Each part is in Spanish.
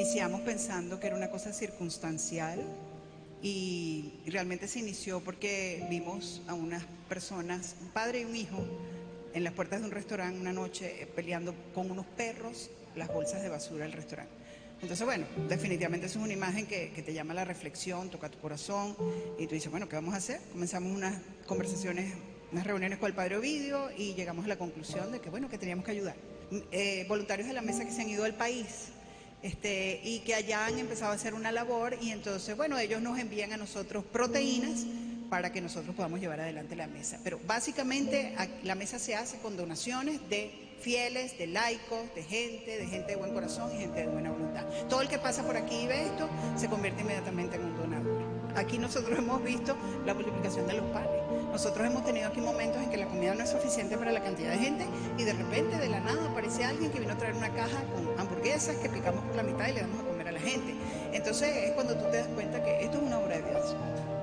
iniciamos pensando que era una cosa circunstancial y realmente se inició porque vimos a unas personas, un padre y un hijo, en las puertas de un restaurante una noche peleando con unos perros las bolsas de basura del restaurante. Entonces, bueno, definitivamente eso es una imagen que te llama a la reflexión, toca tu corazón y tú dices, bueno, ¿qué vamos a hacer? Comenzamos unas conversaciones, unas reuniones con el padre Ovidio y llegamos a la conclusión de que, bueno, que teníamos que ayudar. Voluntarios de la mesa que se han ido al país y que allá han empezado a hacer una labor y entonces, bueno, ellos nos envían a nosotros proteínas para que nosotros podamos llevar adelante la mesa. Pero básicamente la mesa se hace con donaciones de fieles, de laicos, de gente de buen corazón y gente de buena voluntad. Todo el que pasa por aquí y ve esto se convierte inmediatamente en un donador. Aquí nosotros hemos visto la multiplicación de los panes. Nosotros hemos tenido aquí momentos en que la comida no es suficiente para la cantidad de gente y de repente, de la nada, aparece alguien que vino a traer una caja con hamburguesas que picamos por la mitad y le damos a comer a la gente. Entonces es cuando tú te das cuenta que esto es una obra de Dios.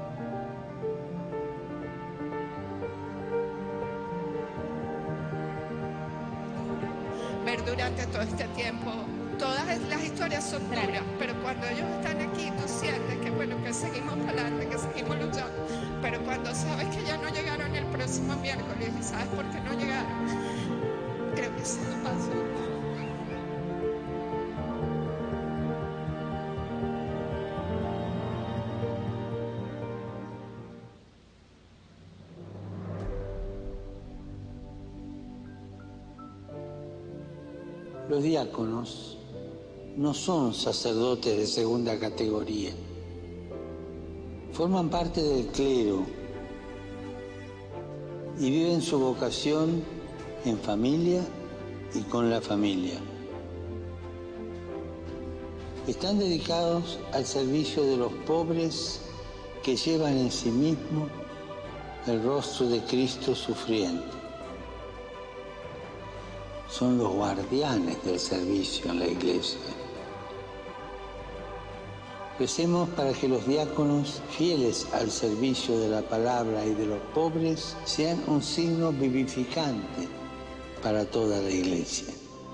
Ver durante todo este tiempo, todas las historias son duras, pero cuando ellos están aquí, tú sientes que bueno, que seguimos para adelante, que seguimos luchando. Pero cuando sabes que ya no llegaron el próximo miércoles y sabes por qué no llegaron, creo que se nos pasó. Los diáconos no son sacerdotes de segunda categoría. Forman parte del clero y viven su vocación en familia y con la familia. Están dedicados al servicio de los pobres que llevan en sí mismo el rostro de Cristo sufriente. Son los guardianes del servicio en la iglesia. Recemos para que los diáconos, fieles al servicio de la palabra y de los pobres, sean un signo vivificante para toda la iglesia.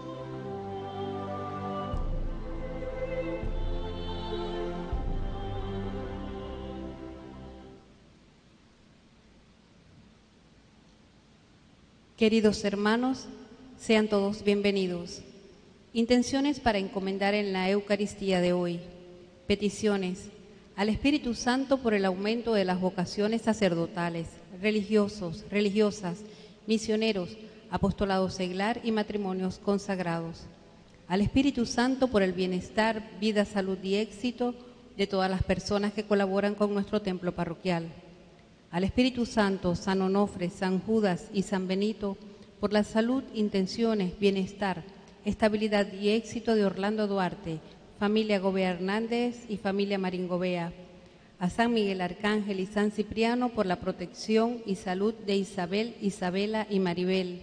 Queridos hermanos, sean todos bienvenidos. Intenciones para encomendar en la Eucaristía de hoy. Peticiones al Espíritu Santo por el aumento de las vocaciones sacerdotales, religiosos, religiosas, misioneros, apostolado seglar y matrimonios consagrados. Al Espíritu Santo por el bienestar, vida, salud y éxito de todas las personas que colaboran con nuestro templo parroquial. Al Espíritu Santo, San Onofre, San Judas y San Benito, por la salud, intenciones, bienestar, estabilidad y éxito de Orlando Duarte, familia Gobea Hernández y familia Marín Gobea. A San Miguel Arcángel y San Cipriano por la protección y salud de Isabel, Isabela y Maribel.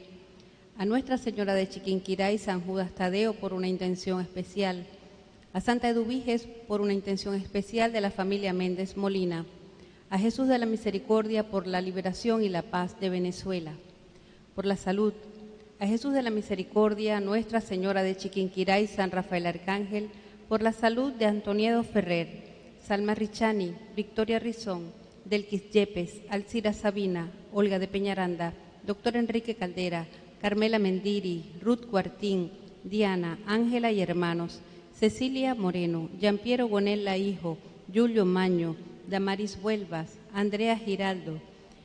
A Nuestra Señora de Chiquinquirá y San Judas Tadeo por una intención especial. A Santa Eduviges por una intención especial de la familia Méndez Molina. A Jesús de la Misericordia por la liberación y la paz de Venezuela. Por la salud, a Jesús de la Misericordia, Nuestra Señora de Chiquinquirá y San Rafael Arcángel, por la salud de Antoniedo Ferrer, Salma Richani, Victoria Rizón, Delquis Yepes, Alcira Sabina, Olga de Peñaranda, Doctor Enrique Caldera, Carmela Mendiri, Ruth Cuartín, Diana, Ángela y hermanos, Cecilia Moreno, Giampiero Gonella hijo, Julio Maño, Damaris Huelvas, Andrea Giraldo,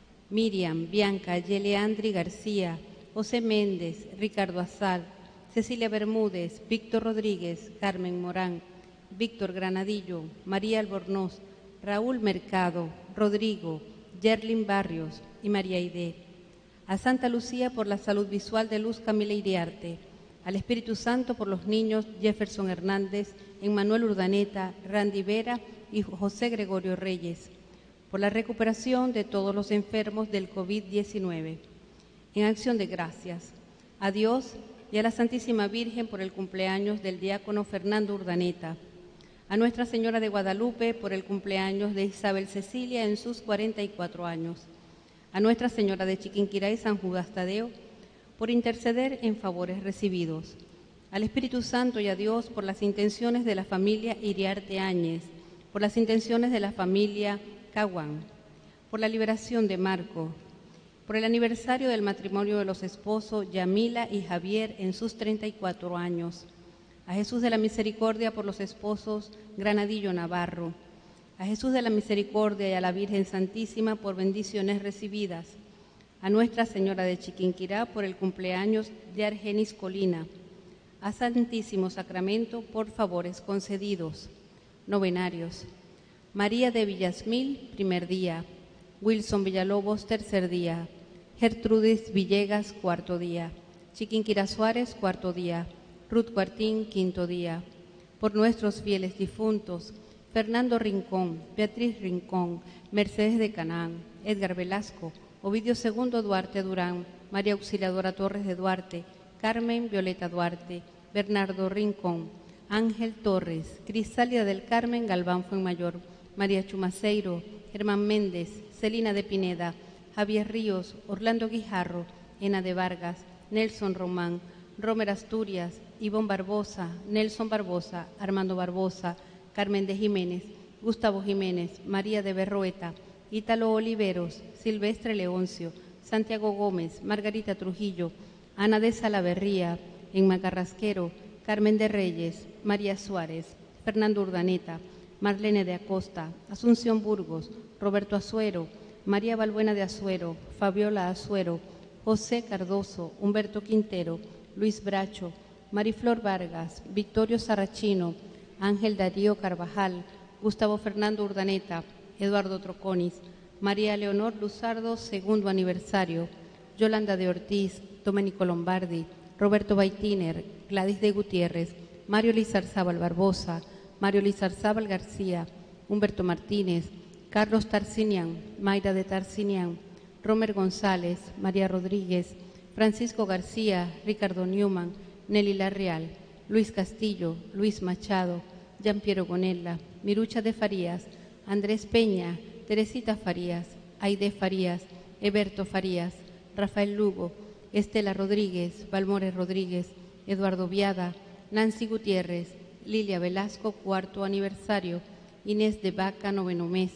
Miriam, Bianca, Yeleandri García, José Méndez, Ricardo Azal, Cecilia Bermúdez, Víctor Rodríguez, Carmen Morán, Víctor Granadillo, María Albornoz, Raúl Mercado, Rodrigo, Yerlin Barrios y María Aide. A Santa Lucía por la salud visual de Luz Camila Iriarte. Al Espíritu Santo por los niños Jefferson Hernández, Emmanuel Urdaneta, Randy Vera y José Gregorio Reyes. Por la recuperación de todos los enfermos del COVID-19. En acción de gracias a Dios y a la Santísima Virgen por el cumpleaños del diácono Fernando Urdaneta, a Nuestra Señora de Guadalupe por el cumpleaños de Isabel Cecilia en sus 44 años, a Nuestra Señora de Chiquinquirá y San Judas Tadeo por interceder en favores recibidos, al Espíritu Santo y a Dios por las intenciones de la familia Iriarte Áñez, por las intenciones de la familia Caguán, por la liberación de Marco, por el aniversario del matrimonio de los esposos Yamila y Javier en sus 34 años, a Jesús de la Misericordia por los esposos Granadillo Navarro, a Jesús de la Misericordia y a la Virgen Santísima por bendiciones recibidas, a Nuestra Señora de Chiquinquirá por el cumpleaños de Argenis Colina, a Santísimo Sacramento por favores concedidos. Novenarios. María de Villasmil, primer día. Wilson Villalobos, tercer día. Gertrudis Villegas, cuarto día. Chiquinquirá Suárez, cuarto día. Ruth Cuartín, quinto día. Por nuestros fieles difuntos, Fernando Rincón, Beatriz Rincón, Mercedes de Canaán, Edgar Velasco, Ovidio II Duarte Durán, María Auxiliadora Torres de Duarte, Carmen Violeta Duarte, Bernardo Rincón, Ángel Torres, Crisálida del Carmen Galván Fuenmayor, María Chumaceiro, Germán Méndez, Celina de Pineda, Javier Ríos, Orlando Guijarro, Ena de Vargas, Nelson Román, Romer Asturias, Ivón Barbosa, Nelson Barbosa, Armando Barbosa, Carmen de Jiménez, Gustavo Jiménez, María de Berroeta, Ítalo Oliveros, Silvestre Leoncio, Santiago Gómez, Margarita Trujillo, Ana de Salaverría, Enma Carrasquero, Carmen de Reyes, María Suárez, Fernando Urdaneta, Marlene de Acosta, Asunción Burgos, Roberto Azuero, María Balbuena de Azuero, Fabiola Azuero, José Cardoso, Humberto Quintero, Luis Bracho, Mariflor Vargas, Victorio Sarrachino, Ángel Darío Carvajal, Gustavo Fernando Urdaneta, Eduardo Troconis, María Leonor Luzardo, segundo aniversario, Yolanda de Ortiz, Domenico Lombardi, Roberto Baitiner, Gladys de Gutiérrez, Mario Lizarzábal Barbosa, Mario Lizarzábal García, Humberto Martínez, Carlos Tarcinian, Mayra de Tarcinian, Romer González, María Rodríguez, Francisco García, Ricardo Newman, Nelly Larreal, Luis Castillo, Luis Machado, Giampiero Gonella, Mirucha de Farías, Andrés Peña, Teresita Farías, Aide Farías, Eberto Farías, Rafael Lugo, Estela Rodríguez, Balmores Rodríguez, Eduardo Viada, Nancy Gutiérrez, Lilia Velasco, cuarto aniversario, Inés de Vaca, noveno mes,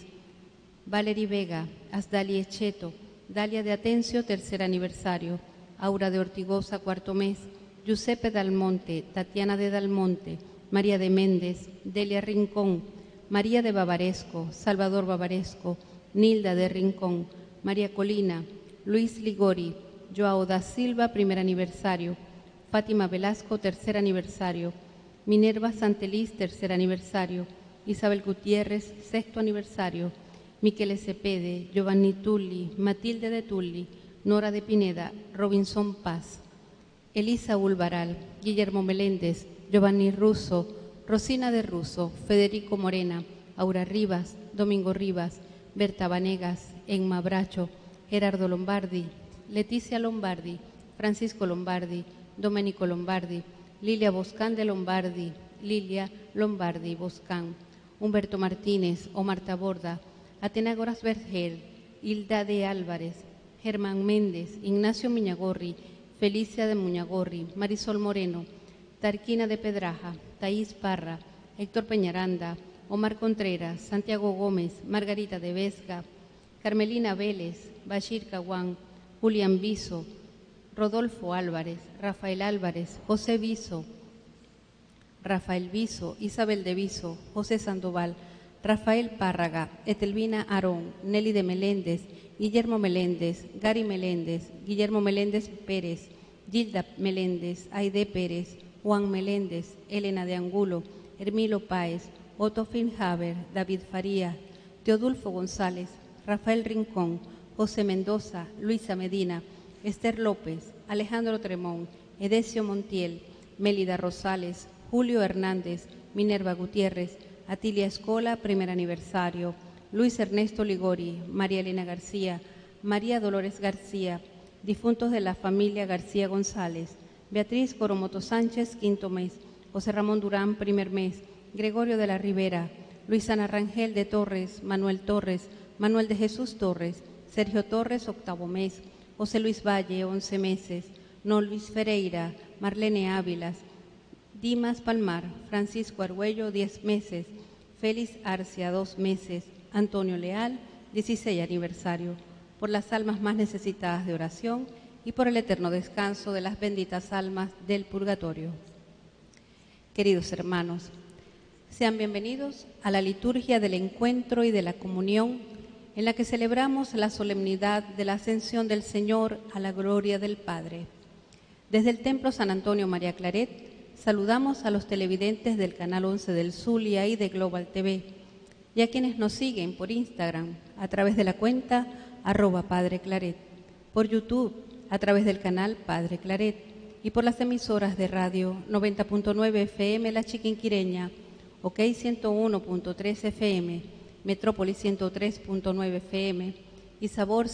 Valery Vega, Asdali Echeto, Dalia de Atencio, tercer aniversario, Aura de Ortigosa, cuarto mes, Giuseppe Dalmonte, Tatiana de Dalmonte, María de Méndez, Delia Rincón, María de Bavaresco, Salvador Bavaresco, Nilda de Rincón, María Colina, Luis Ligori, Joao da Silva, primer aniversario, Fátima Velasco, tercer aniversario, Minerva Santeliz, tercer aniversario, Isabel Gutiérrez, sexto aniversario, Miquele Cepede, Giovanni Tulli, Matilde de Tulli, Nora de Pineda, Robinson Paz, Elisa Ulvaral, Guillermo Meléndez, Giovanni Russo, Rosina de Russo, Federico Morena, Aura Rivas, Domingo Rivas, Berta Vanegas, Enma Bracho, Gerardo Lombardi, Leticia Lombardi, Francisco Lombardi, Domenico Lombardi, Lilia Boscán de Lombardi, Lilia Lombardi Boscán, Humberto Martínez, Omar Taborda, Atenágoras Vergel, Hilda de Álvarez, Germán Méndez, Ignacio Miñagorri, Felicia de Muñagorri, Marisol Moreno, Tarquina de Pedraja, Taís Parra, Héctor Peñaranda, Omar Contreras, Santiago Gómez, Margarita de Vesga, Carmelina Vélez, Bashir Caguán, Julián Viso, Rodolfo Álvarez, Rafael Álvarez, José Viso, Rafael Viso, Isabel de Viso, José Sandoval, Rafael Párraga, Etelvina Arón, Nelly de Meléndez, Guillermo Meléndez, Gary Meléndez, Guillermo Meléndez Pérez, Gilda Meléndez, Aide Pérez, Juan Meléndez, Elena de Angulo, Hermilo Páez, Otto Finhaber, David Faría, Teodulfo González, Rafael Rincón, José Mendoza, Luisa Medina, Esther López, Alejandro Tremón, Edesio Montiel, Mélida Rosales, Julio Hernández, Minerva Gutiérrez, Atilia Escola, primer aniversario, Luis Ernesto Ligori, María Elena García, María Dolores García, difuntos de la familia García González, Beatriz Coromoto Sánchez, quinto mes, José Ramón Durán, primer mes, Gregorio de la Rivera, Luisana Rangel de Torres, Manuel de Jesús Torres, Sergio Torres, octavo mes, José Luis Valle, 11 meses, No Luis Ferreira, Marlene Ávilas, Dimas Palmar, Francisco Argüello, 10 meses, Félix Arcia, 2 meses, Antonio Leal, 16 aniversario, por las almas más necesitadas de oración y por el eterno descanso de las benditas almas del purgatorio. Queridos hermanos, sean bienvenidos a la liturgia del encuentro y de la comunión en la que celebramos la solemnidad de la ascensión del Señor a la gloria del Padre. Desde el Templo San Antonio María Claret, saludamos a los televidentes del Canal 11 del Zulia y de Global TV, y a quienes nos siguen por Instagram a través de la cuenta @Padre Claret, por YouTube a través del canal Padre Claret y por las emisoras de radio 90.9 FM La Chiquinquireña, OK 101.3 FM, Metrópolis 103.9 FM y Sabor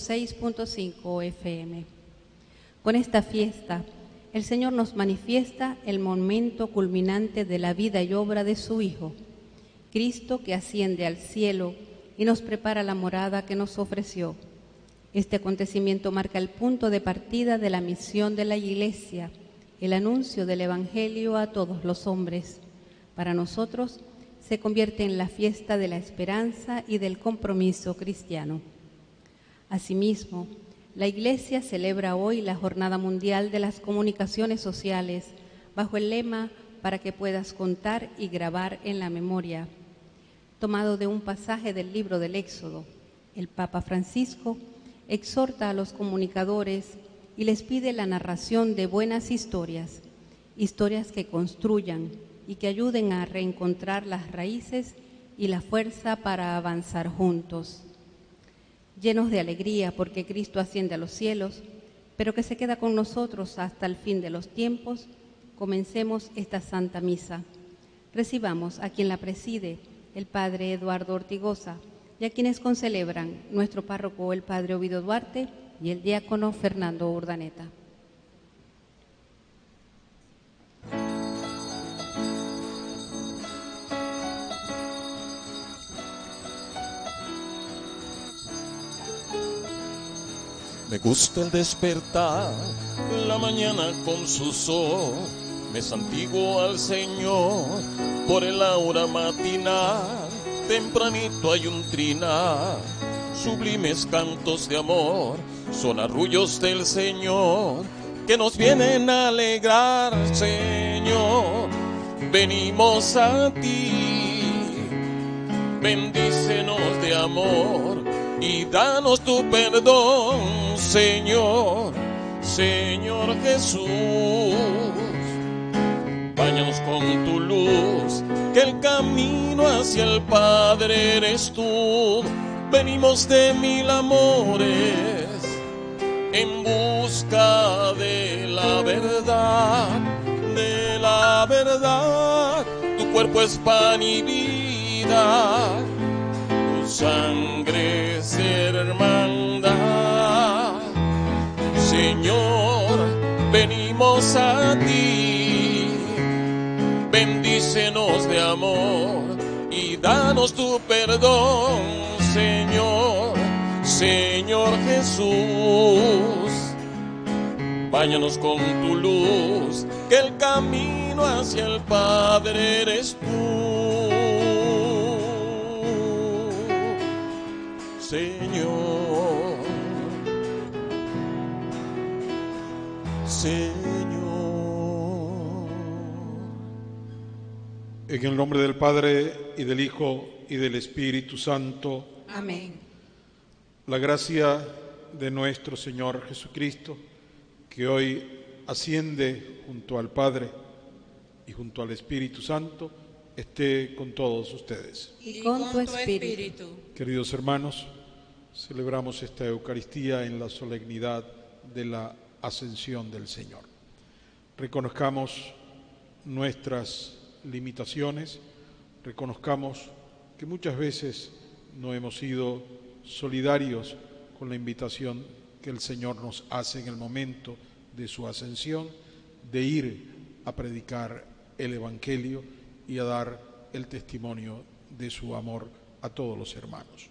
106.5 FM. Con esta fiesta, el Señor nos manifiesta el momento culminante de la vida y obra de su Hijo, Cristo, que asciende al cielo y nos prepara la morada que nos ofreció. Este acontecimiento marca el punto de partida de la misión de la Iglesia, el anuncio del Evangelio a todos los hombres. Para nosotros se convierte en la fiesta de la esperanza y del compromiso cristiano. Asimismo, la Iglesia celebra hoy la Jornada Mundial de las Comunicaciones Sociales bajo el lema "Para que puedas contar y grabar en la memoria". Tomado de un pasaje del libro del Éxodo, el Papa Francisco exhorta a los comunicadores y les pide la narración de buenas historias, historias que construyan y que ayuden a reencontrar las raíces y la fuerza para avanzar juntos. Llenos de alegría porque Cristo asciende a los cielos, pero que se queda con nosotros hasta el fin de los tiempos, comencemos esta Santa Misa. Recibamos a quien la preside, el Padre Eduardo Ortigosa, y a quienes concelebran nuestro párroco, el Padre Ovidio Duarte, y el diácono Fernando Urdaneta. Me gusta el despertar, la mañana con su sol, me santiguo al Señor por el aura matinal, tempranito hay un trinar, sublimes cantos de amor, son arrullos del Señor, que nos vienen a alegrar, Señor, venimos a ti, bendícenos de amor, y danos tu perdón, Señor, Señor Jesús. Báñanos con tu luz, que el camino hacia el Padre eres tú. Venimos de mil amores, en busca de la verdad, de la verdad. Tu cuerpo es pan y vida, tu sangre es hermandad. Señor, venimos a ti, bendícenos de amor y danos tu perdón, Señor, Señor Jesús. Báñanos con tu luz, que el camino hacia el Padre eres tú, Señor, Señor. En el nombre del Padre, y del Hijo, y del Espíritu Santo. Amén. La gracia de nuestro Señor Jesucristo, que hoy asciende junto al Padre y junto al Espíritu Santo, esté con todos ustedes. Y con tu espíritu. Queridos hermanos, celebramos esta Eucaristía en la solemnidad de la Ascensión del Señor. Reconozcamos nuestras limitaciones, reconozcamos que muchas veces no hemos sido solidarios con la invitación que el Señor nos hace en el momento de su ascensión, de ir a predicar el Evangelio y a dar el testimonio de su amor a todos los hermanos.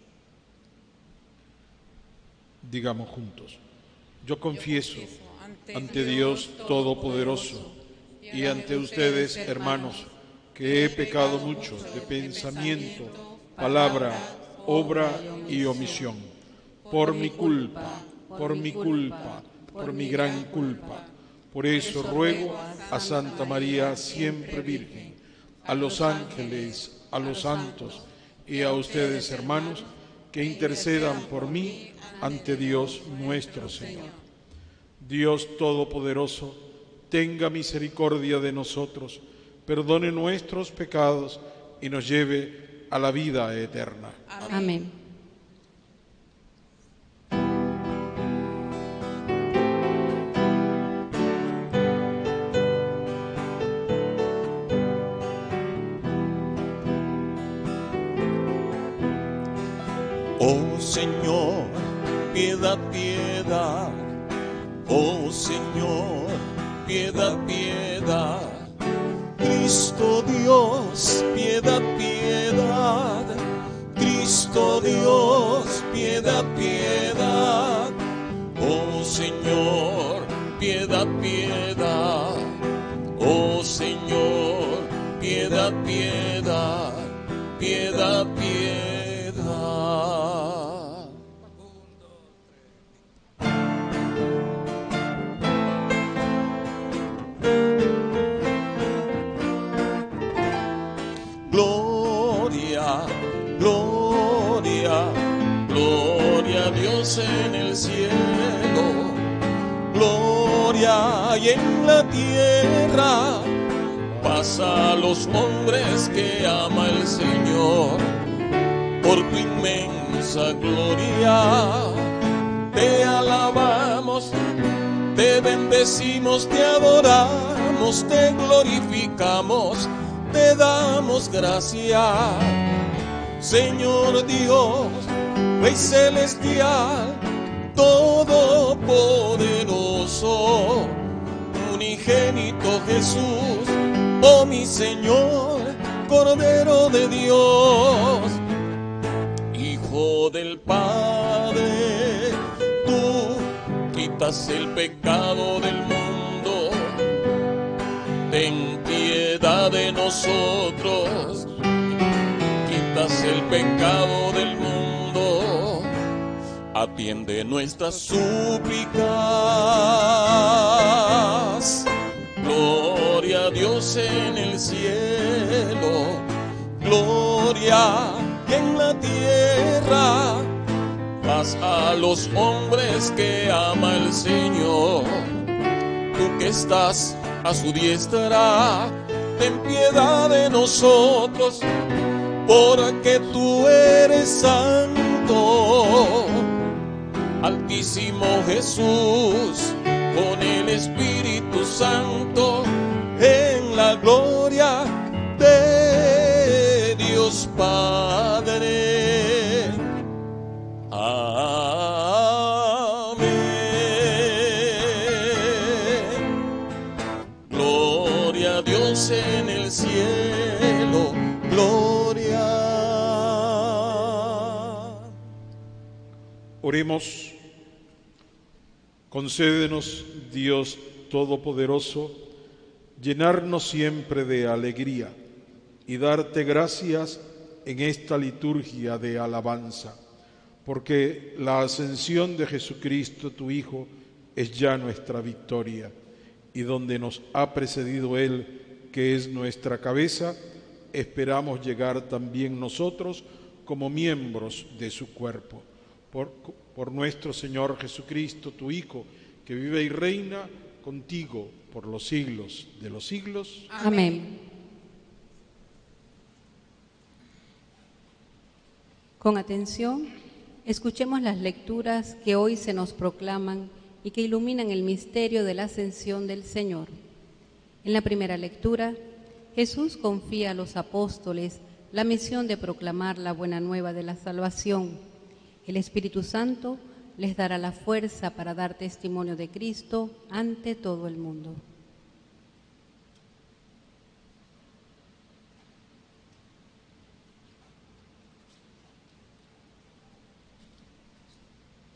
Digamos juntos: yo confieso ante Dios Todopoderoso y ante ustedes, hermanos, que he pecado mucho de pensamiento, palabra, obra y omisión, por mi culpa, por mi culpa, por mi gran culpa. Por eso ruego a Santa María, siempre Virgen, a los ángeles, a los santos y a ustedes, hermanos, que intercedan por mí ante Dios nuestro Señor. Dios Todopoderoso, tenga misericordia de nosotros, perdone nuestros pecados y nos lleve a la vida eterna. Amén. Oh Señor, piedad, piedad. Oh Señor, piedad, piedad. Cristo Dios, piedad, piedad. Cristo Dios, piedad, piedad. Oh Señor, piedad, piedad. Oh Señor, piedad, piedad. Piedad, piedad. Gloria, gloria, gloria a Dios en el cielo, gloria y en la tierra, paz a los hombres que ama el Señor. Por tu inmensa gloria te alabamos, te bendecimos, te adoramos, te glorificamos, te damos gracias, Señor Dios, Rey celestial, todopoderoso, unigénito Jesús, oh mi Señor, Cordero de Dios, Hijo del Padre, tú quitas el pecado del mundo, ten piedad de nosotros, quitas el pecado del mundo, atiende nuestras súplicas. Gloria a Dios en el cielo, gloria en la tierra, paz a los hombres que ama el Señor. Tú que estás a su diestra, ten piedad de nosotros, porque tú eres santo. Altísimo Jesús, con el Espíritu Santo, en la gloria de Dios Padre. Amén. Gloria a Dios en el cielo, gloria. Oremos. Concédenos, Dios Todopoderoso, llenarnos siempre de alegría y darte gracias en esta liturgia de alabanza, porque la ascensión de Jesucristo, tu Hijo, es ya nuestra victoria, y donde nos ha precedido Él, que es nuestra cabeza, esperamos llegar también nosotros como miembros de su cuerpo. Por nuestro Señor Jesucristo, tu Hijo, que vive y reina contigo por los siglos de los siglos. Amén. Con atención, escuchemos las lecturas que hoy se nos proclaman y que iluminan el misterio de la ascensión del Señor. En la primera lectura, Jesús confía a los apóstoles la misión de proclamar la buena nueva de la salvación. El Espíritu Santo les dará la fuerza para dar testimonio de Cristo ante todo el mundo.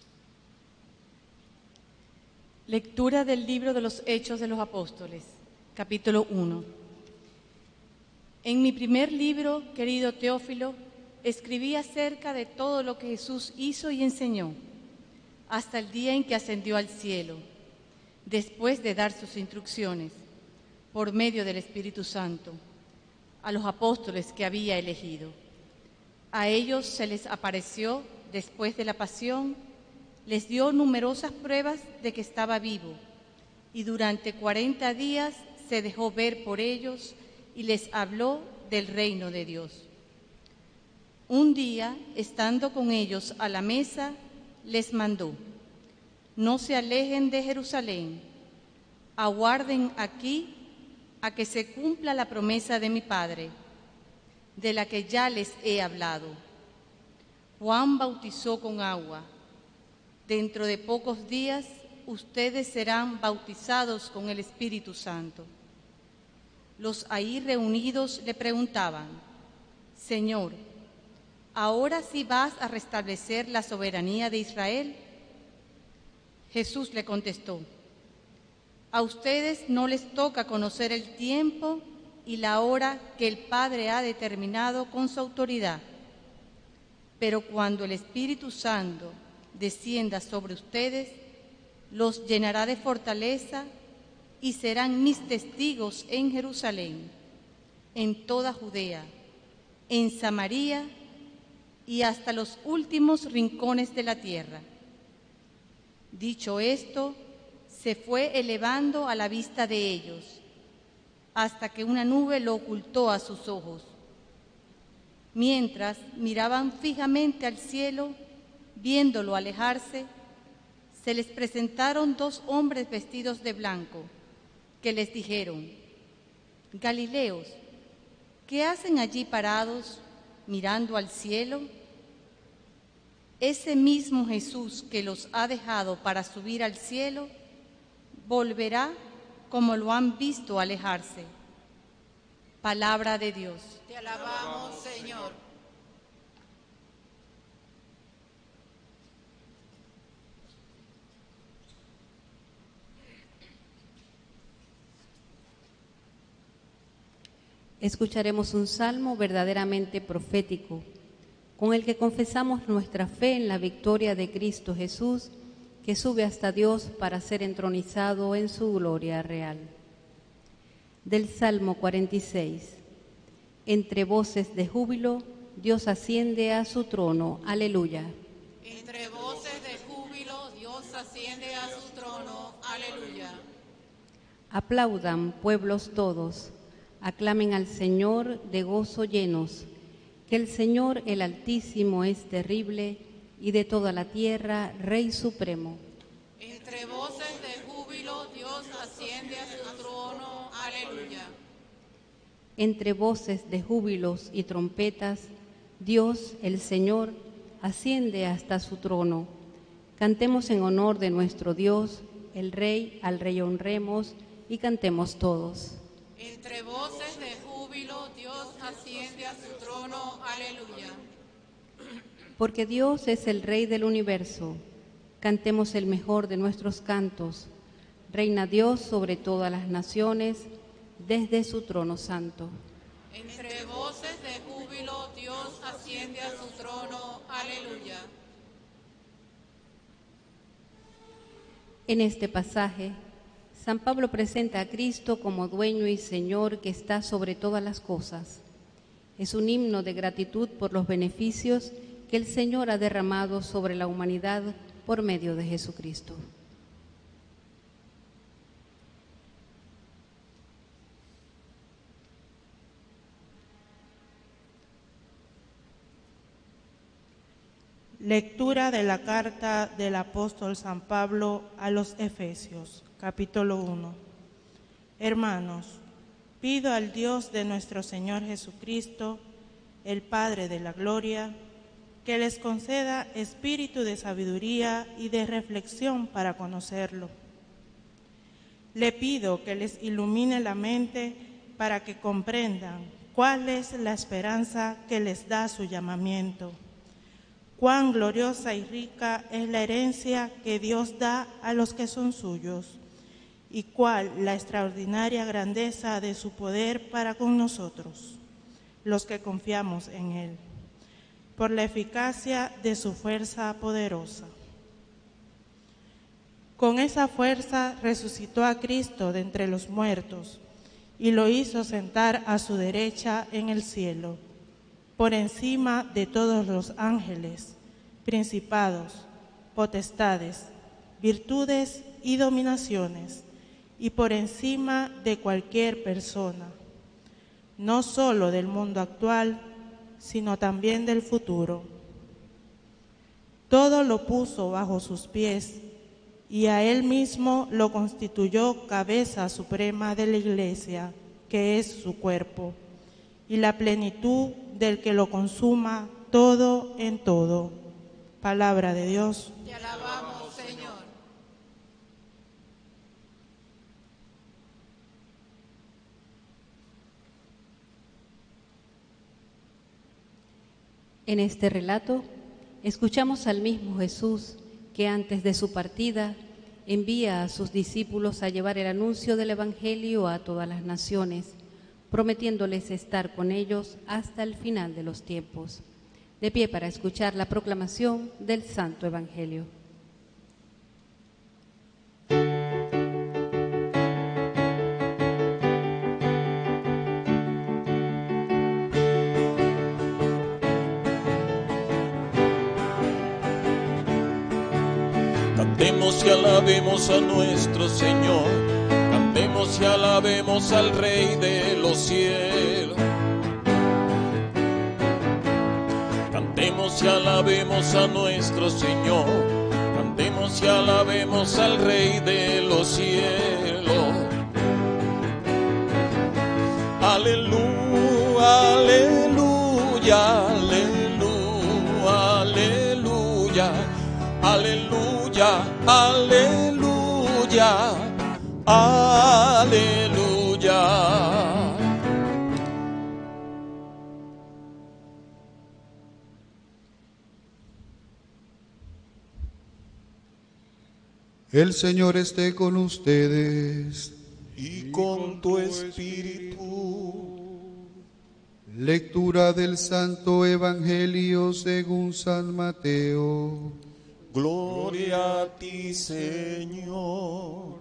Lectura del libro de los Hechos de los Apóstoles. Capítulo 1. En mi primer libro, querido Teófilo, escribí acerca de todo lo que Jesús hizo y enseñó, hasta el día en que ascendió al cielo, después de dar sus instrucciones, por medio del Espíritu Santo, a los apóstoles que había elegido. A ellos se les apareció después de la pasión, les dio numerosas pruebas de que estaba vivo, y durante 40 días se dejó ver por ellos y les habló del reino de Dios. Un día, estando con ellos a la mesa, les mandó: no se alejen de Jerusalén, aguarden aquí a que se cumpla la promesa de mi Padre, de la que ya les he hablado. Juan bautizó con agua. Dentro de pocos días ustedes serán bautizados con el Espíritu Santo. Los ahí reunidos le preguntaban: Señor, ¿ahora sí vas a restablecer la soberanía de Israel? Jesús le contestó: a ustedes no les toca conocer el tiempo y la hora que el Padre ha determinado con su autoridad. Pero cuando el Espíritu Santo descienda sobre ustedes, los llenará de fortaleza y serán mis testigos en Jerusalén, en toda Judea, en Samaria y hasta los últimos rincones de la tierra. Dicho esto, se fue elevando a la vista de ellos, hasta que una nube lo ocultó a sus ojos. Mientras miraban fijamente al cielo, viéndolo alejarse, se les presentaron 2 hombres vestidos de blanco, que les dijeron: Galileos, ¿qué hacen allí parados, mirando al cielo? Ese mismo Jesús que los ha dejado para subir al cielo, volverá como lo han visto alejarse. Palabra de Dios. Te alabamos, Señor. Escucharemos un salmo verdaderamente profético, con el que confesamos nuestra fe en la victoria de Cristo Jesús, que sube hasta Dios para ser entronizado en su gloria real. Del Salmo 46. Entre voces de júbilo, Dios asciende a su trono. Aleluya. Entre voces de júbilo, Dios asciende a su trono. Aleluya. Aplaudan, pueblos todos, aclamen al Señor de gozo llenos, que el Señor el Altísimo es terrible y de toda la tierra Rey supremo. Entre voces de júbilo, Dios asciende a su trono. Aleluya. Entre voces de júbilos y trompetas, Dios, el Señor, asciende hasta su trono. Cantemos en honor de nuestro Dios, el Rey, al Rey honremos y cantemos todos. Entre voces de júbilo, Dios asciende a su trono. Aleluya. Porque Dios es el Rey del universo, cantemos el mejor de nuestros cantos. Reina Dios sobre todas las naciones, desde su trono santo. Entre voces de júbilo, Dios asciende a su trono. Aleluya. En este pasaje, San Pablo presenta a Cristo como dueño y Señor que está sobre todas las cosas. Es un himno de gratitud por los beneficios que el Señor ha derramado sobre la humanidad por medio de Jesucristo. Lectura de la carta del apóstol San Pablo a los Efesios, capítulo 1. Hermanos, pido al Dios de nuestro Señor Jesucristo, el Padre de la gloria, que les conceda espíritu de sabiduría y de reflexión para conocerlo. Le pido que les ilumine la mente para que comprendan cuál es la esperanza que les da su llamamiento, cuán gloriosa y rica es la herencia que Dios da a los que son suyos, y cuál la extraordinaria grandeza de su poder para con nosotros, los que confiamos en Él, por la eficacia de su fuerza poderosa. Con esa fuerza resucitó a Cristo de entre los muertos y lo hizo sentar a su derecha en el cielo, por encima de todos los ángeles, principados, potestades, virtudes y dominaciones, y por encima de cualquier persona, no solo del mundo actual, sino también del futuro. Todo lo puso bajo sus pies, y a Él mismo lo constituyó cabeza suprema de la Iglesia, que es su cuerpo, y la plenitud del que lo consuma todo en todo. Palabra de Dios. Te alabamos, Señor. En este relato escuchamos al mismo Jesús que antes de su partida envía a sus discípulos a llevar el anuncio del Evangelio a todas las naciones, prometiéndoles estar con ellos hasta el final de los tiempos. De pie para escuchar la proclamación del Santo Evangelio. Cantemos y alabemos a nuestro Señor, cantemos y alabemos al Rey de los cielos. Cantemos y alabemos a nuestro Señor, cantemos y alabemos al Rey de los cielos. Aleluya, aleluya, aleluya, aleluya, aleluya, aleluya, aleluya. El Señor esté con ustedes. Y con tu espíritu. Lectura del Santo Evangelio según San Mateo. Gloria a ti, Señor.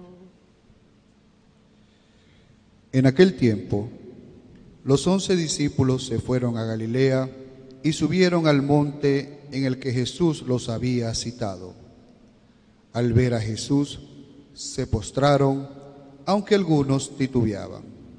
En aquel tiempo, los 11 discípulos se fueron a Galilea y subieron al monte en el que Jesús los había citado. Al ver a Jesús, se postraron, aunque algunos titubeaban.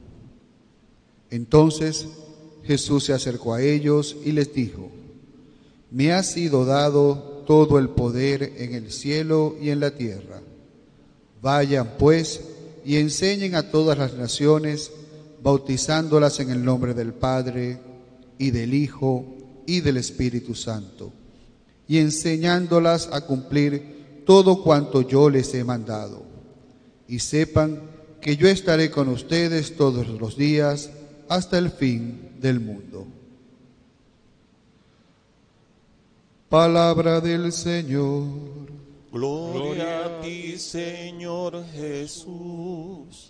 Entonces Jesús se acercó a ellos y les dijo: Me ha sido dado todo el poder en el cielo y en la tierra. Vayan pues y enseñen a todas las naciones, bautizándolas en el nombre del Padre, y del Hijo, y del Espíritu Santo, y enseñándolas a cumplir todo cuanto yo les he mandado. Y sepan que yo estaré con ustedes todos los días hasta el fin del mundo. Palabra del Señor. Gloria a ti, Señor Jesús.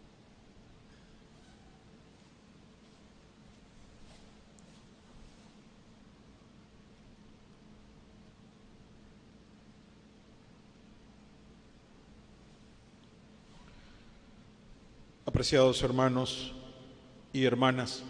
Apreciados hermanos y hermanas,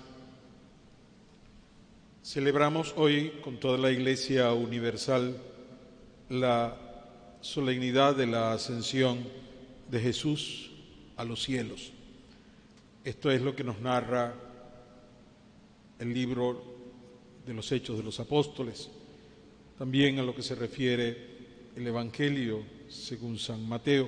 celebramos hoy con toda la Iglesia Universal la solemnidad de la ascensión de Jesús a los cielos. Esto es lo que nos narra el libro de los Hechos de los Apóstoles, también a lo que se refiere el Evangelio según San Mateo.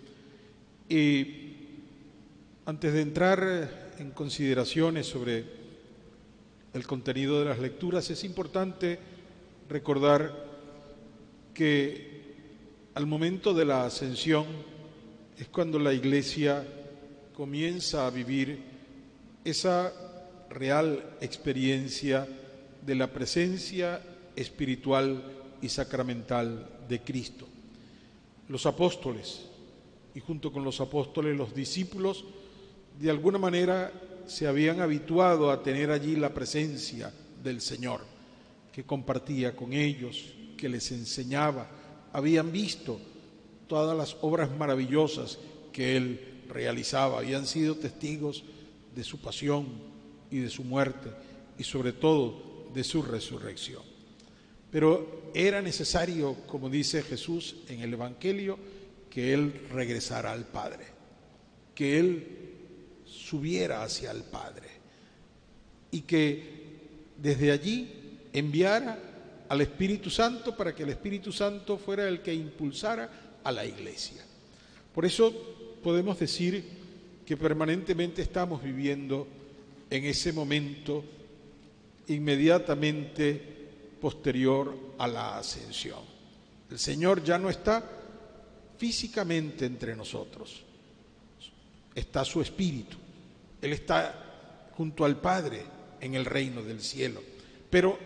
Y antes de entrar en consideraciones sobre el contenido de las lecturas, es importante recordar que al momento de la ascensión es cuando la Iglesia comienza a vivir esa real experiencia de la presencia espiritual y sacramental de Cristo. Los apóstoles y junto con los apóstoles, los discípulos, de alguna manera se habían habituado a tener allí la presencia del Señor, que compartía con ellos, que les enseñaba. Habían visto todas las obras maravillosas que Él realizaba, habían sido testigos de su pasión y de su muerte y sobre todo de su resurrección. Pero era necesario, como dice Jesús en el Evangelio, que Él regresara al Padre, que Él subiera hacia el Padre y que desde allí enviara al Espíritu Santo para que el Espíritu Santo fuera el que impulsara a la Iglesia. Por eso podemos decir que permanentemente estamos viviendo en ese momento inmediatamente posterior a la ascensión. El Señor ya no está físicamente entre nosotros, está su Espíritu. Él está junto al Padre en el reino del cielo, pero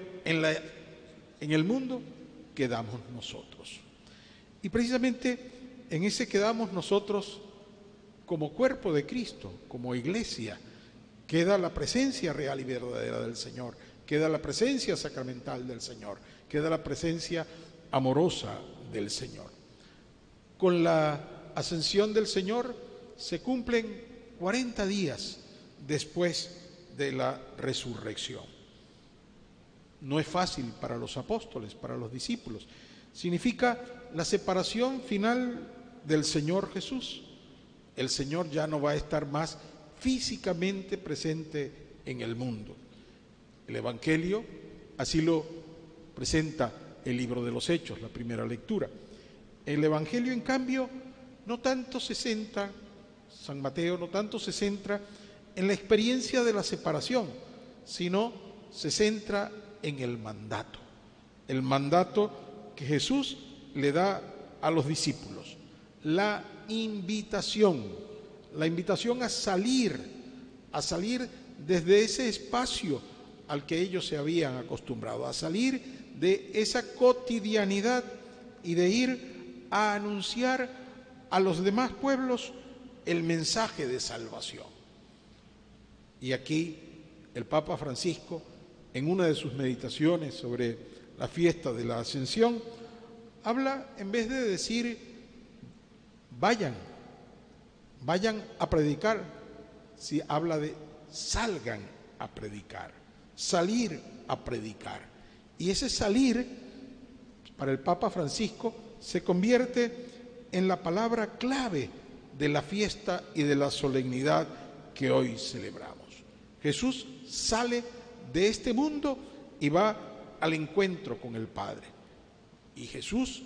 en el mundo quedamos nosotros. Y precisamente en ese quedamos nosotros como cuerpo de Cristo, como iglesia, queda la presencia real y verdadera del Señor, queda la presencia sacramental del Señor, queda la presencia amorosa del Señor. Con la ascensión del Señor se cumplen 40 días después de la resurrección. No es fácil para los apóstoles, para los discípulos. Significa la separación final del Señor Jesús. El Señor ya no va a estar más físicamente presente en el mundo. El Evangelio así lo presenta el libro de los Hechos, la primera lectura. El Evangelio, en cambio, no tanto se centra, San Mateo no tanto se centra en la experiencia de la separación, sino se centra en el mandato que Jesús le da a los discípulos, la invitación a salir desde ese espacio al que ellos se habían acostumbrado, a salir de esa cotidianidad y de ir a anunciar a los demás pueblos el mensaje de salvación. Y aquí el Papa Francisco, en una de sus meditaciones sobre la fiesta de la Ascensión, habla, en vez de decir vayan a predicar, si habla de salgan a predicar, salir a predicar. Y ese salir, para el Papa Francisco, se convierte en la palabra clave de la fiesta y de la solemnidad que hoy celebramos. Jesús sale de este mundo y va al encuentro con el Padre. Y Jesús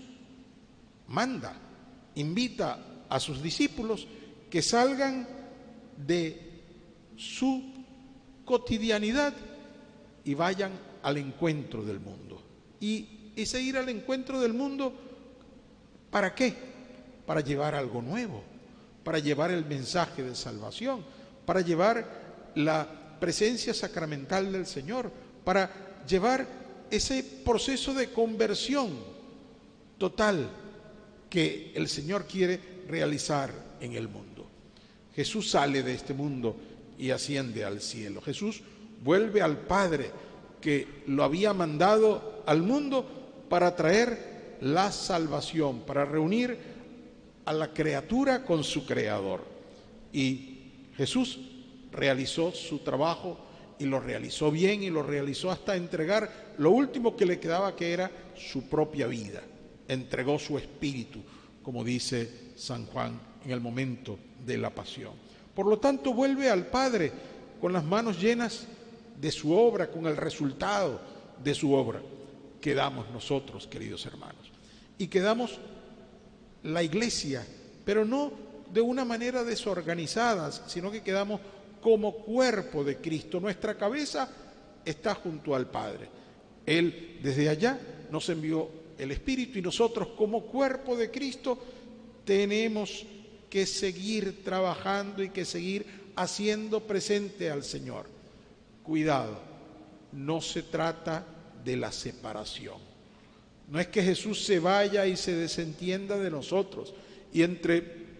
invita a sus discípulos que salgan de su cotidianidad y vayan al encuentro del mundo. Y ese ir al encuentro del mundo, ¿para qué? Para llevar algo nuevo, para llevar el mensaje de salvación, para llevar la presencia sacramental del Señor, para llevar ese proceso de conversión total que el Señor quiere realizar en el mundo. Jesús sale de este mundo y asciende al cielo. Jesús vuelve al Padre que lo había mandado al mundo para traer la salvación, para reunir a la criatura con su Creador. Y Jesús realizó su trabajo y lo realizó bien y lo realizó hasta entregar lo último que le quedaba, que era su propia vida. Entregó su espíritu, como dice San Juan en el momento de la pasión. Por lo tanto, vuelve al Padre con las manos llenas de su obra, con el resultado de su obra. Quedamos nosotros, queridos hermanos, y quedamos la Iglesia, pero no de una manera desorganizada, sino que quedamos como cuerpo de Cristo. Nuestra cabeza está junto al Padre. Él desde allá nos envió el Espíritu y nosotros como cuerpo de Cristo tenemos que seguir trabajando y que seguir haciendo presente al Señor. Cuidado, no se trata de la separación. No es que Jesús se vaya y se desentienda de nosotros y entre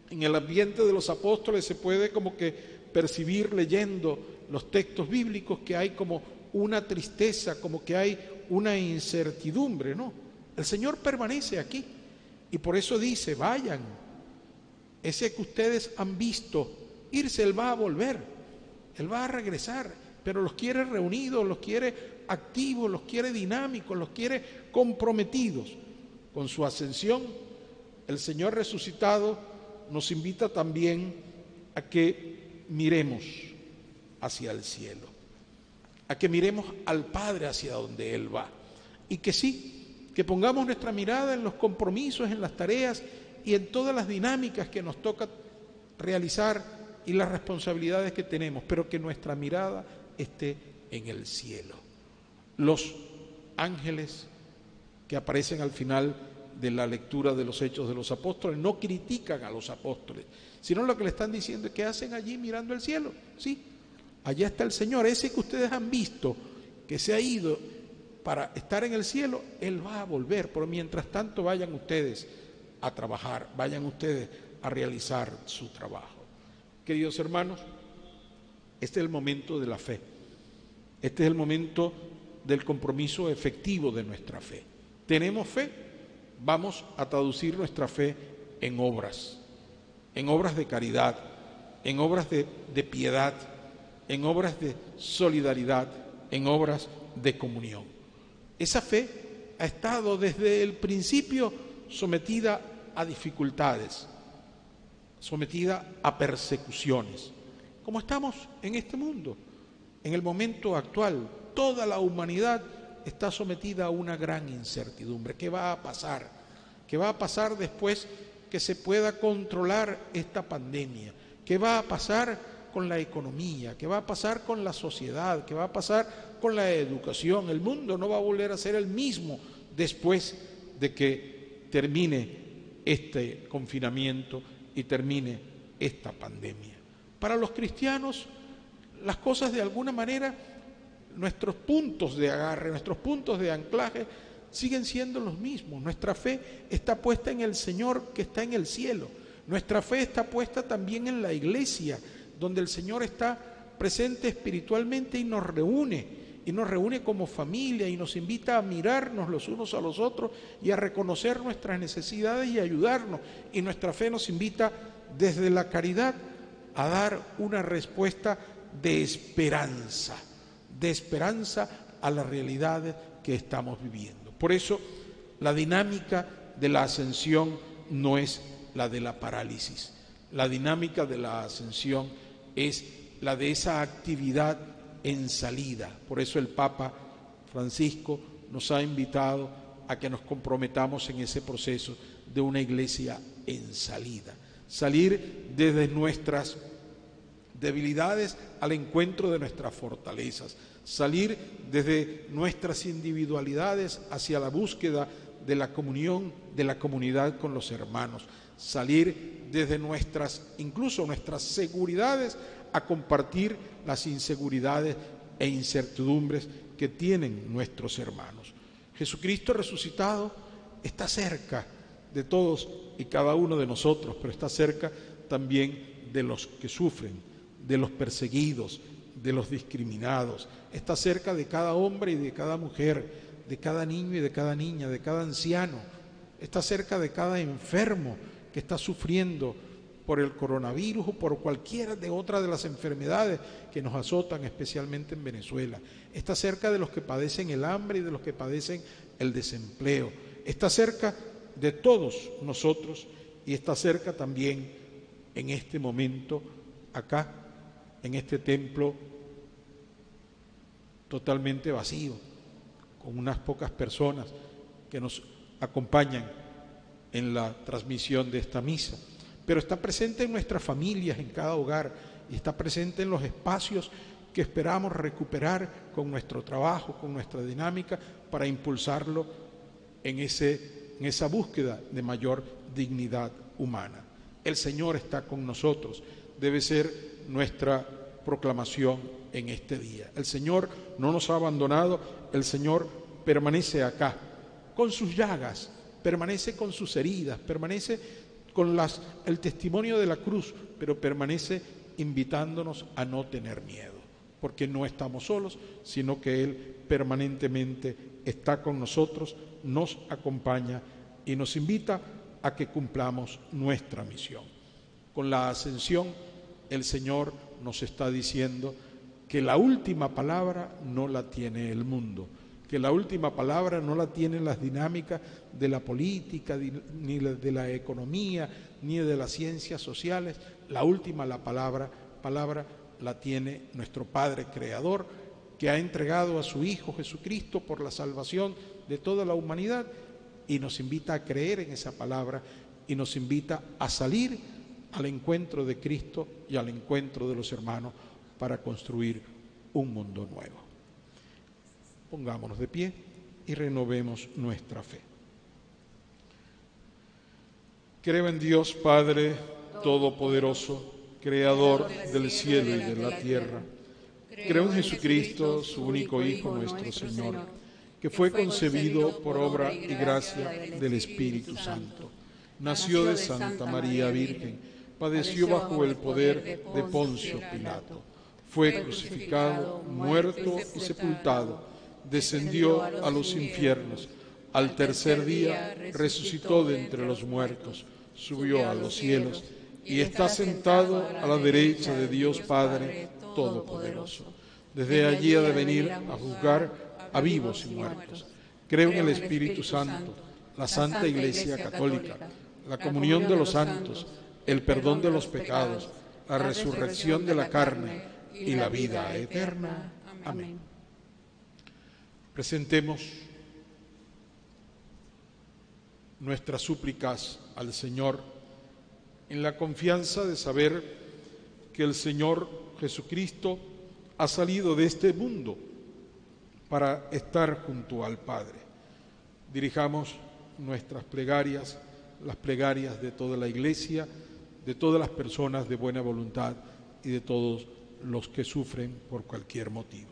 En el ambiente de los apóstoles se puede como que percibir leyendo los textos bíblicos que hay como una tristeza, como que hay una incertidumbre, ¿no? El Señor permanece aquí y por eso dice, vayan, ese que ustedes han visto irse, Él va a volver, Él va a regresar, pero los quiere reunidos, los quiere activos, los quiere dinámicos, los quiere comprometidos. Con su ascensión, el Señor resucitado nos invita también a que miremos hacia el cielo, a que miremos al Padre hacia donde Él va, y que sí, que pongamos nuestra mirada en los compromisos, en las tareas y en todas las dinámicas que nos toca realizar y las responsabilidades que tenemos, pero que nuestra mirada esté en el cielo. Los ángeles que aparecen al final de la lectura de los Hechos de los Apóstoles no critican a los apóstoles, sino lo que le están diciendo es que hacen allí mirando el cielo. Sí, allá está el Señor, ese que ustedes han visto, que se ha ido para estar en el cielo, Él va a volver, pero mientras tanto vayan ustedes a trabajar, vayan ustedes a realizar su trabajo. Queridos hermanos, este es el momento de la fe, este es el momento del compromiso efectivo de nuestra fe. ¿Tenemos fe? Vamos a traducir nuestra fe en obras de caridad, en obras de piedad, en obras de solidaridad, en obras de comunión. Esa fe ha estado desde el principio sometida a dificultades, sometida a persecuciones, como estamos en este mundo. En el momento actual, toda la humanidad está sometida a una gran incertidumbre. ¿Qué va a pasar? ¿Qué va a pasar después que se pueda controlar esta pandemia? ¿Qué va a pasar con la economía? ¿Qué va a pasar con la sociedad? ¿Qué va a pasar con la educación? El mundo no va a volver a ser el mismo después de que termine este confinamiento y termine esta pandemia. Para los cristianos, las cosas de alguna manera, nuestros puntos de agarre, nuestros puntos de anclaje siguen siendo los mismos. Nuestra fe está puesta en el Señor que está en el cielo. Nuestra fe está puesta también en la iglesia, donde el Señor está presente espiritualmente y nos reúne como familia y nos invita a mirarnos los unos a los otros y a reconocer nuestras necesidades y ayudarnos. Y nuestra fe nos invita desde la caridad a dar una respuesta de esperanza a las realidades que estamos viviendo. Por eso, la dinámica de la ascensión no es la de la parálisis. La dinámica de la ascensión es la de esa actividad en salida. Por eso el Papa Francisco nos ha invitado a que nos comprometamos en ese proceso de una iglesia en salida. Salir desde nuestras debilidades al encuentro de nuestras fortalezas, salir desde nuestras individualidades hacia la búsqueda de la comunión, de la comunidad con los hermanos, salir desde incluso nuestras seguridades a compartir las inseguridades e incertidumbres que tienen nuestros hermanos. Jesucristo resucitado está cerca de todos y cada uno de nosotros, pero está cerca también de los que sufren, de los perseguidos, de los discriminados. Está cerca de cada hombre y de cada mujer, de cada niño y de cada niña, de cada anciano. Está cerca de cada enfermo que está sufriendo por el coronavirus o por cualquiera de otras de las enfermedades que nos azotan, especialmente en Venezuela. Está cerca de los que padecen el hambre y de los que padecen el desempleo. Está cerca de todos nosotros y está cerca también en este momento, acá, en este templo totalmente vacío, con unas pocas personas que nos acompañan en la transmisión de esta misa, pero está presente en nuestras familias, en cada hogar, y está presente en los espacios que esperamos recuperar con nuestro trabajo, con nuestra dinámica, para impulsarlo en esa búsqueda de mayor dignidad humana. El Señor está con nosotros, debe ser nuestra proclamación en este día. El Señor no nos ha abandonado, el Señor permanece acá, con sus llagas, permanece con sus heridas, permanece con el testimonio de la cruz, pero permanece invitándonos a no tener miedo, porque no estamos solos, sino que Él permanentemente está con nosotros, nos acompaña y nos invita a que cumplamos nuestra misión. Con la ascensión, el Señor nos está diciendo que la última palabra no la tiene el mundo, que la última palabra no la tienen las dinámicas de la política, ni de la economía, ni de las ciencias sociales. La última palabra la tiene nuestro Padre Creador, que ha entregado a su Hijo Jesucristo por la salvación de toda la humanidad, y nos invita a creer en esa palabra y nos invita a salir al encuentro de Cristo y al encuentro de los hermanos para construir un mundo nuevo. Pongámonos de pie y renovemos nuestra fe. Creo en Dios Padre Todopoderoso, Creador del cielo y de la tierra. Creo en Jesucristo, su único Hijo, nuestro Señor, que fue concebido por obra y gracia del Espíritu Santo. Nació de Santa María Virgen, padeció bajo el poder de Poncio Pilato, fue crucificado, muerto y sepultado, descendió a los infiernos, al tercer día resucitó de entre los muertos, subió a los cielos y está sentado a la derecha de Dios Padre Todopoderoso. Desde allí ha de venir a juzgar a vivos y muertos. Creo en el Espíritu Santo, la Santa Iglesia Católica, la comunión de los santos, el perdón de los pecados, la resurrección de la carne y la vida eterna. Amén. Presentemos nuestras súplicas al Señor en la confianza de saber que el Señor Jesucristo ha salido de este mundo para estar junto al Padre. Dirijamos nuestras plegarias, las plegarias de toda la Iglesia, de todas las personas de buena voluntad y de todos los que sufren por cualquier motivo.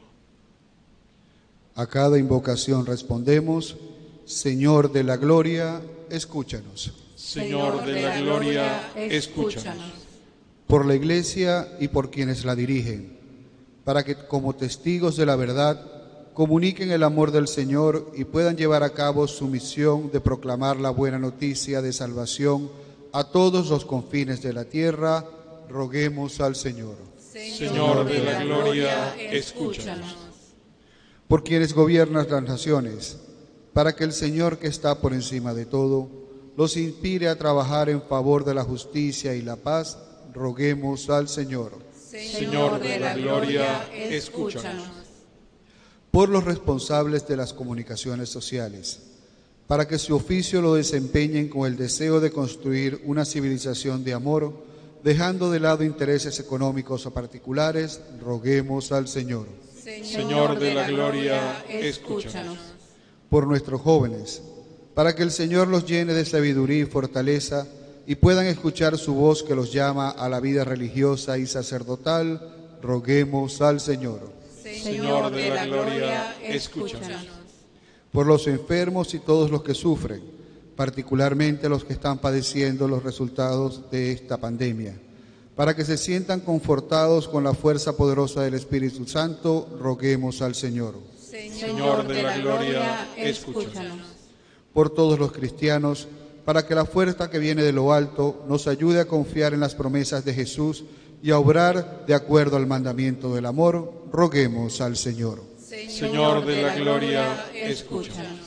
A cada invocación respondemos: Señor de la gloria, escúchanos. Señor de la gloria, escúchanos. Por la Iglesia y por quienes la dirigen, para que como testigos de la verdad comuniquen el amor del Señor y puedan llevar a cabo su misión de proclamar la buena noticia de salvación a todos los confines de la tierra, roguemos al Señor. Señor de la gloria, escúchanos. Por quienes gobiernan las naciones, para que el Señor, que está por encima de todo, los inspire a trabajar en favor de la justicia y la paz, roguemos al Señor. Señor de la gloria, escúchanos. Por los responsables de las comunicaciones sociales, para que su oficio lo desempeñen con el deseo de construir una civilización de amor, dejando de lado intereses económicos o particulares, roguemos al Señor. Señor de la gloria, escúchanos. Por nuestros jóvenes, para que el Señor los llene de sabiduría y fortaleza y puedan escuchar su voz que los llama a la vida religiosa y sacerdotal, roguemos al Señor. Señor de la gloria, escúchanos. Por los enfermos y todos los que sufren, particularmente los que están padeciendo los resultados de esta pandemia, para que se sientan confortados con la fuerza poderosa del Espíritu Santo, roguemos al Señor. Señor de la gloria, escúchanos. Por todos los cristianos, para que la fuerza que viene de lo alto nos ayude a confiar en las promesas de Jesús y a obrar de acuerdo al mandamiento del amor, roguemos al Señor. Señor de la gloria, escúchanos.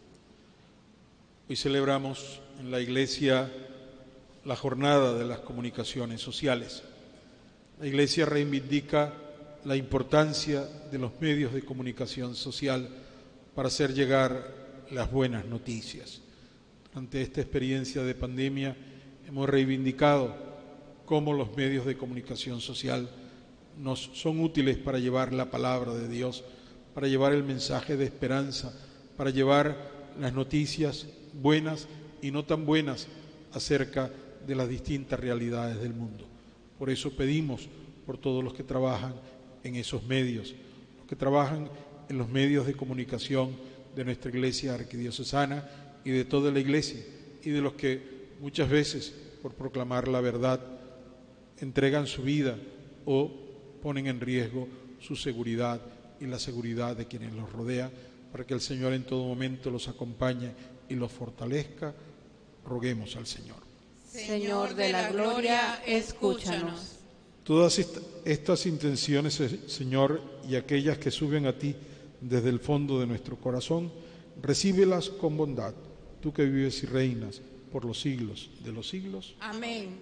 Hoy celebramos en la Iglesia la jornada de las comunicaciones sociales. La Iglesia reivindica la importancia de los medios de comunicación social para hacer llegar las buenas noticias. Ante esta experiencia de pandemia hemos reivindicado cómo los medios de comunicación social nos son útiles para llevar la palabra de Dios, para llevar el mensaje de esperanza, para llevar las noticias buenas y no tan buenas acerca de las distintas realidades del mundo. Por eso pedimos por todos los que trabajan en esos medios, los que trabajan en los medios de comunicación de nuestra Iglesia arquidiocesana y de toda la Iglesia, y de los que muchas veces, por proclamar la verdad, entregan su vida o ponen en riesgo su seguridad y la seguridad de quienes los rodean, para que el Señor en todo momento los acompañe y los fortalezca. Roguemos al Señor. Señor de la gloria, escúchanos. Todas estas intenciones, Señor, y aquellas que suben a ti desde el fondo de nuestro corazón, recíbelas con bondad, tú que vives y reinas por los siglos de los siglos. Amén.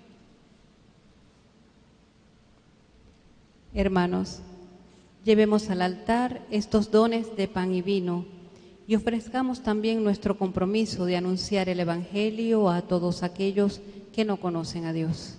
Hermanos, llevemos al altar estos dones de pan y vino y ofrezcamos también nuestro compromiso de anunciar el Evangelio a todos aquellos que no conocen a Dios.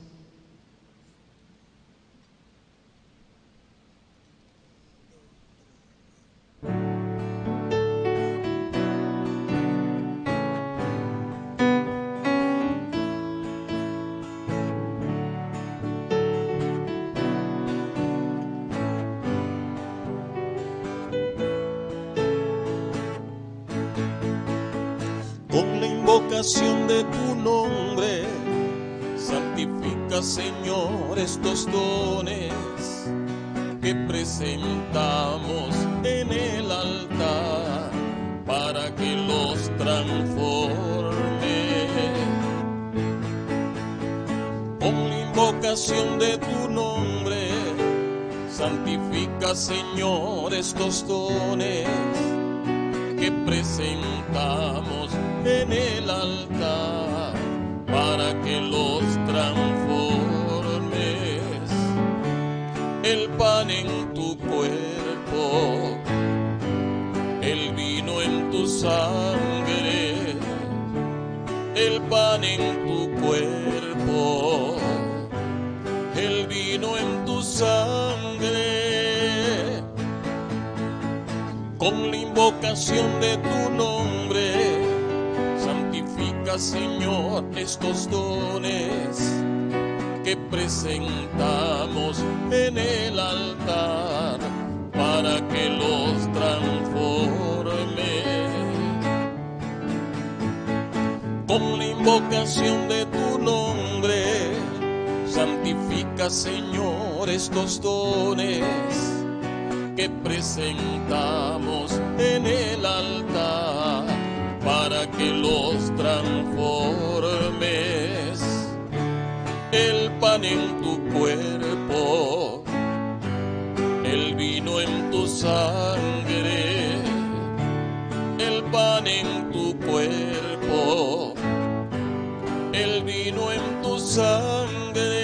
Con la invocación de tu nombre, santifica, Señor, estos dones que presentamos en el altar para que los transforme. Con la invocación de tu nombre, santifica, Señor, estos dones que presentamos en el altar para que los transformes. El pan en tu cuerpo, el vino en tu sangre, el pan en tu cuerpo, el vino en tu sangre. Con la invocación de tu nombre, santifica, Señor, estos dones que presentamos en el altar para que los transforme. Con la invocación de tu nombre, santifica, Señor, estos dones que presentamos en el altar para que los transformes. El pan en tu cuerpo, el vino en tu sangre, el pan en tu cuerpo, el vino en tu sangre.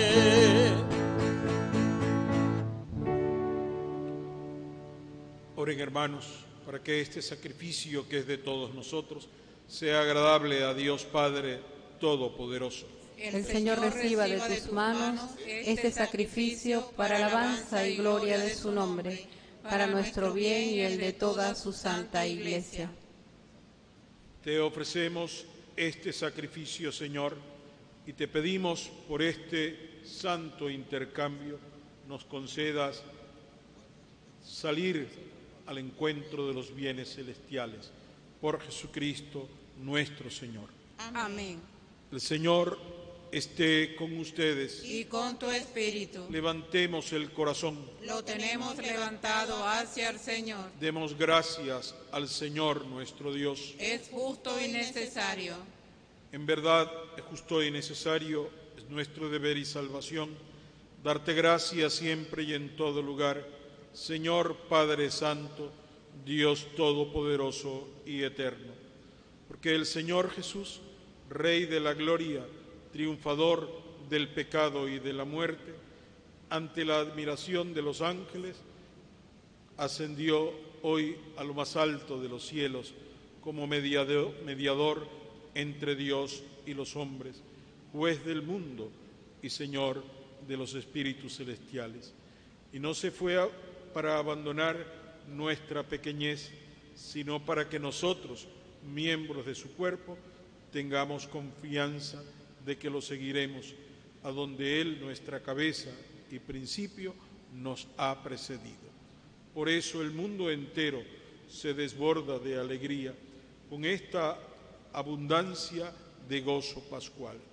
Oren, hermanos, para que este sacrificio que es de todos nosotros sea agradable a Dios Padre Todopoderoso. El Señor reciba de tus manos este sacrificio para alabanza y gloria de su nombre, para nuestro bien y el de toda su santa Iglesia. Te ofrecemos este sacrificio, Señor, y te pedimos por este santo intercambio nos concedas salir al encuentro de los bienes celestiales. Por Jesucristo nuestro Señor. Amén. El Señor esté con ustedes. Y con tu espíritu. Levantemos el corazón. Lo tenemos levantado hacia el Señor. Demos gracias al Señor nuestro Dios. Es justo y necesario. En verdad es justo y necesario, es nuestro deber y salvación, darte gracias siempre y en todo lugar, Señor Padre Santo, Dios Todopoderoso y Eterno. Porque el Señor Jesús, Rey de la gloria, triunfador del pecado y de la muerte, ante la admiración de los ángeles, ascendió hoy a lo más alto de los cielos como mediador entre Dios y los hombres, juez del mundo y Señor de los espíritus celestiales. Y no se fue para abandonar nuestra pequeñez, sino para que nosotros, miembros de su cuerpo, tengamos confianza de que lo seguiremos, a donde Él, nuestra cabeza y principio, nos ha precedido. Por eso el mundo entero se desborda de alegría con esta abundancia de gozo pascual.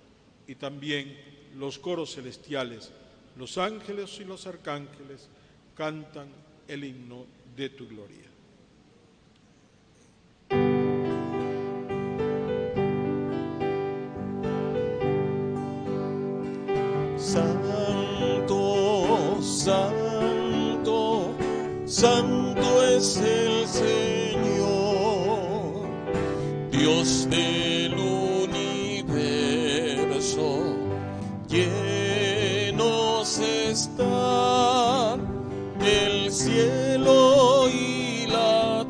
y también los coros celestiales, los ángeles y los arcángeles cantan el himno de tu gloria. Santo, santo, santo es el Señor, Dios del universo, llenos está el cielo y la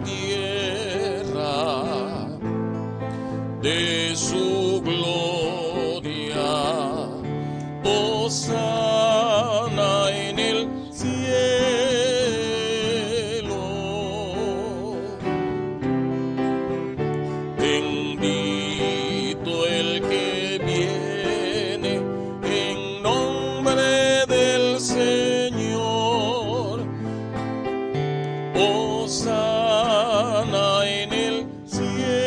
tierra de su gloria. Hosana en el cielo. Bendito el que viene en nombre del Señor. Hosana en el cielo.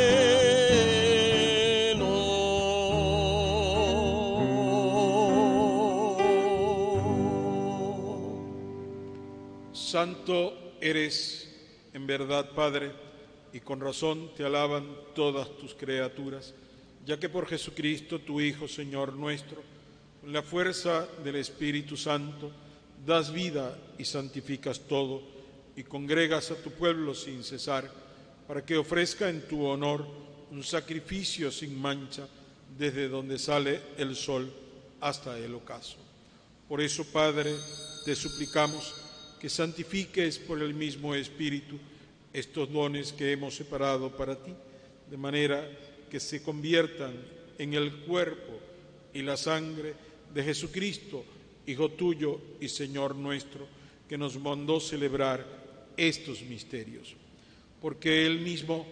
Santo eres en verdad, Padre, y con razón te alaban todas tus criaturas, ya que por Jesucristo, tu Hijo, Señor nuestro, con la fuerza del Espíritu Santo, das vida y santificas todo, y congregas a tu pueblo sin cesar, para que ofrezca en tu honor un sacrificio sin mancha, desde donde sale el sol hasta el ocaso. Por eso, Padre, te suplicamos que santifiques por el mismo Espíritu estos dones que hemos separado para ti, de manera que se conviertan en el cuerpo y la sangre de Jesucristo, Hijo tuyo y Señor nuestro, que nos mandó celebrar estos misterios. Porque Él mismo,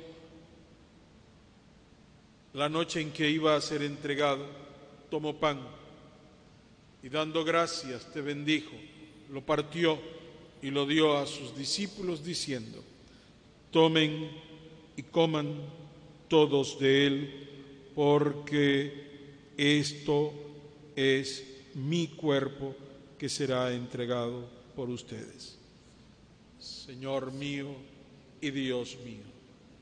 la noche en que iba a ser entregado, tomó pan y dando gracias te bendijo, lo partió y lo dio a sus discípulos diciendo: tomen y coman todos de él, porque esto es mi cuerpo que será entregado por ustedes. Señor mío y Dios mío.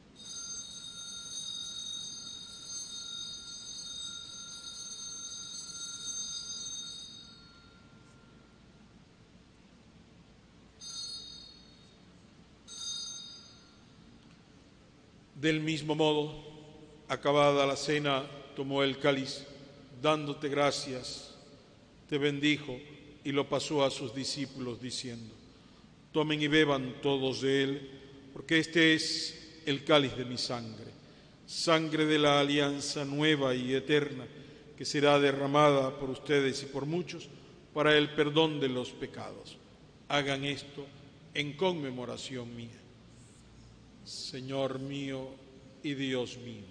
Del mismo modo, acabada la cena, tomó el cáliz, dándote gracias, te bendijo y lo pasó a sus discípulos diciendo: tomen y beban todos de él, porque este es el cáliz de mi sangre, sangre de la alianza nueva y eterna, que será derramada por ustedes y por muchos para el perdón de los pecados. Hagan esto en conmemoración mía. Señor mío y Dios mío.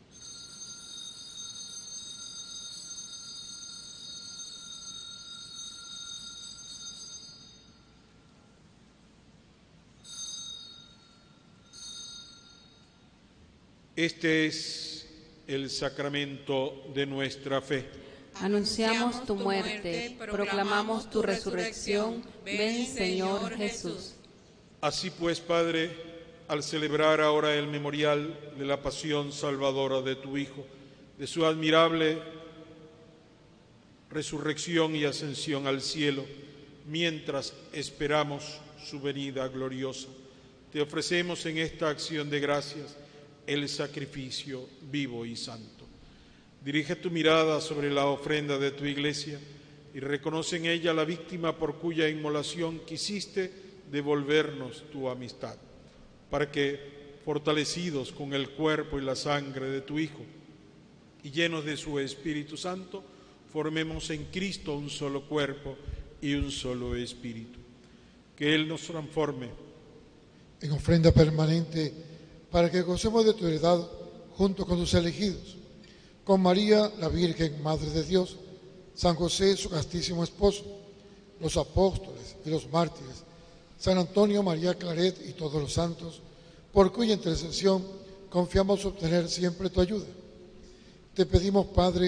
Este es el sacramento de nuestra fe. Anunciamos tu muerte, proclamamos tu resurrección. Ven, Señor Jesús. Así pues, Padre, al celebrar ahora el memorial de la pasión salvadora de tu Hijo, de su admirable resurrección y ascensión al cielo, mientras esperamos su venida gloriosa, te ofrecemos en esta acción de gracias el sacrificio vivo y santo. Dirige tu mirada sobre la ofrenda de tu Iglesia y reconoce en ella la víctima por cuya inmolación quisiste devolvernos tu amistad, para que, fortalecidos con el cuerpo y la sangre de tu Hijo y llenos de su Espíritu Santo, formemos en Cristo un solo cuerpo y un solo espíritu. Que Él nos transforme en ofrenda permanente para que gocemos de tu heredad junto con tus elegidos, con María, la Virgen, Madre de Dios, San José, su castísimo esposo, los apóstoles y los mártires, San Antonio, María Claret y todos los santos, por cuya intercesión confiamos obtener siempre tu ayuda. Te pedimos, Padre,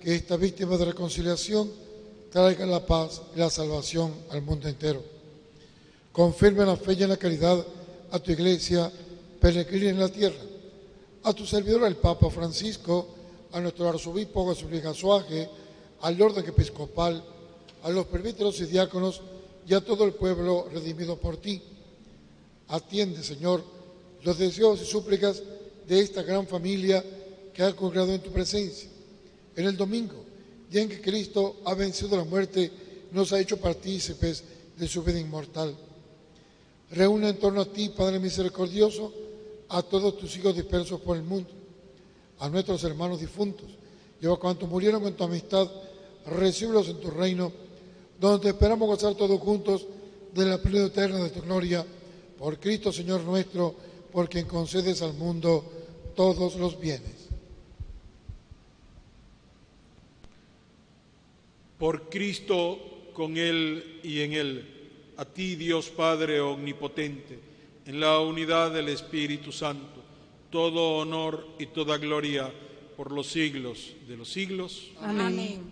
que esta víctima de reconciliación traiga la paz y la salvación al mundo entero. Confirma en la fe y en la caridad a tu Iglesia peregrina en la tierra, a tu servidor el Papa Francisco, a nuestro arzobispo José Luis Gazuaje, al orden episcopal, a los presbíteros y diáconos y a todo el pueblo redimido por ti. Atiende, Señor, los deseos y súplicas de esta gran familia que ha congregado en tu presencia. En el domingo, día en que Cristo ha vencido la muerte, nos ha hecho partícipes de su vida inmortal. Reúne en torno a ti, Padre misericordioso, a todos tus hijos dispersos por el mundo, a nuestros hermanos difuntos, y a cuantos murieron en tu amistad, recíbelos en tu reino, donde te esperamos gozar todos juntos de la plenitud eterna de tu gloria, por Cristo Señor nuestro, por quien concedes al mundo todos los bienes. Por Cristo, con Él y en Él, a ti, Dios Padre omnipotente, en la unidad del Espíritu Santo, todo honor y toda gloria por los siglos de los siglos. Amén.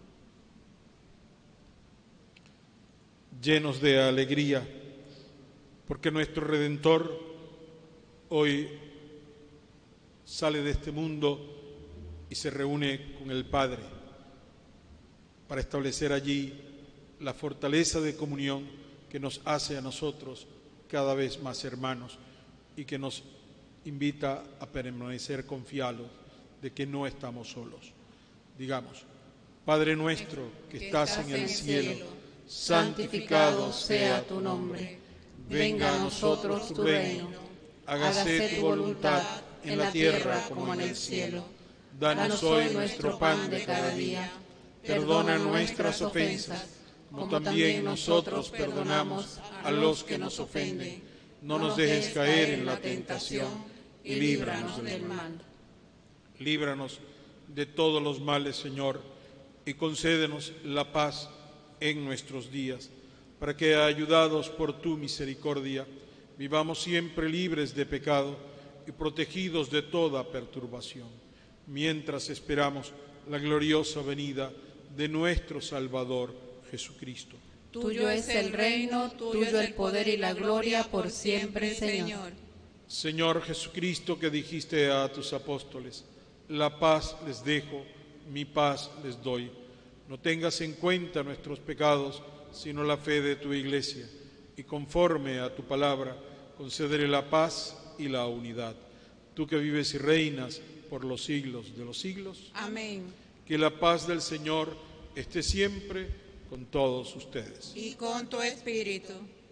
Llenos de alegría, porque nuestro Redentor hoy sale de este mundo y se reúne con el Padre para establecer allí la fortaleza de comunión que nos hace a nosotros cada vez más hermanos y que nos invita a permanecer confiados de que no estamos solos. Digamos: Padre nuestro que estás en el cielo, santificado sea tu nombre. Venga a nosotros tu reino. Hágase tu voluntad en la tierra como en el cielo. Danos hoy nuestro pan de cada día. Perdona nuestras ofensas, como también nosotros perdonamos a los que nos ofenden. No nos dejes caer en la tentación y líbranos del mal. Líbranos de todos los males, Señor, y concédenos la paz en nuestros días, para que, ayudados por tu misericordia, vivamos siempre libres de pecado y protegidos de toda perturbación, mientras esperamos la gloriosa venida de nuestro Salvador Jesucristo. Tuyo es el reino, tuyo el poder y la gloria por siempre, Señor. Señor Jesucristo, que dijiste a tus apóstoles: la paz les dejo, mi paz les doy. No tengas en cuenta nuestros pecados, sino la fe de tu Iglesia, y conforme a tu palabra, concédele la paz y la unidad. Tú que vives y reinas por los siglos de los siglos. Amén. Que la paz del Señor esté siempre con todos ustedes. Y con tu espíritu.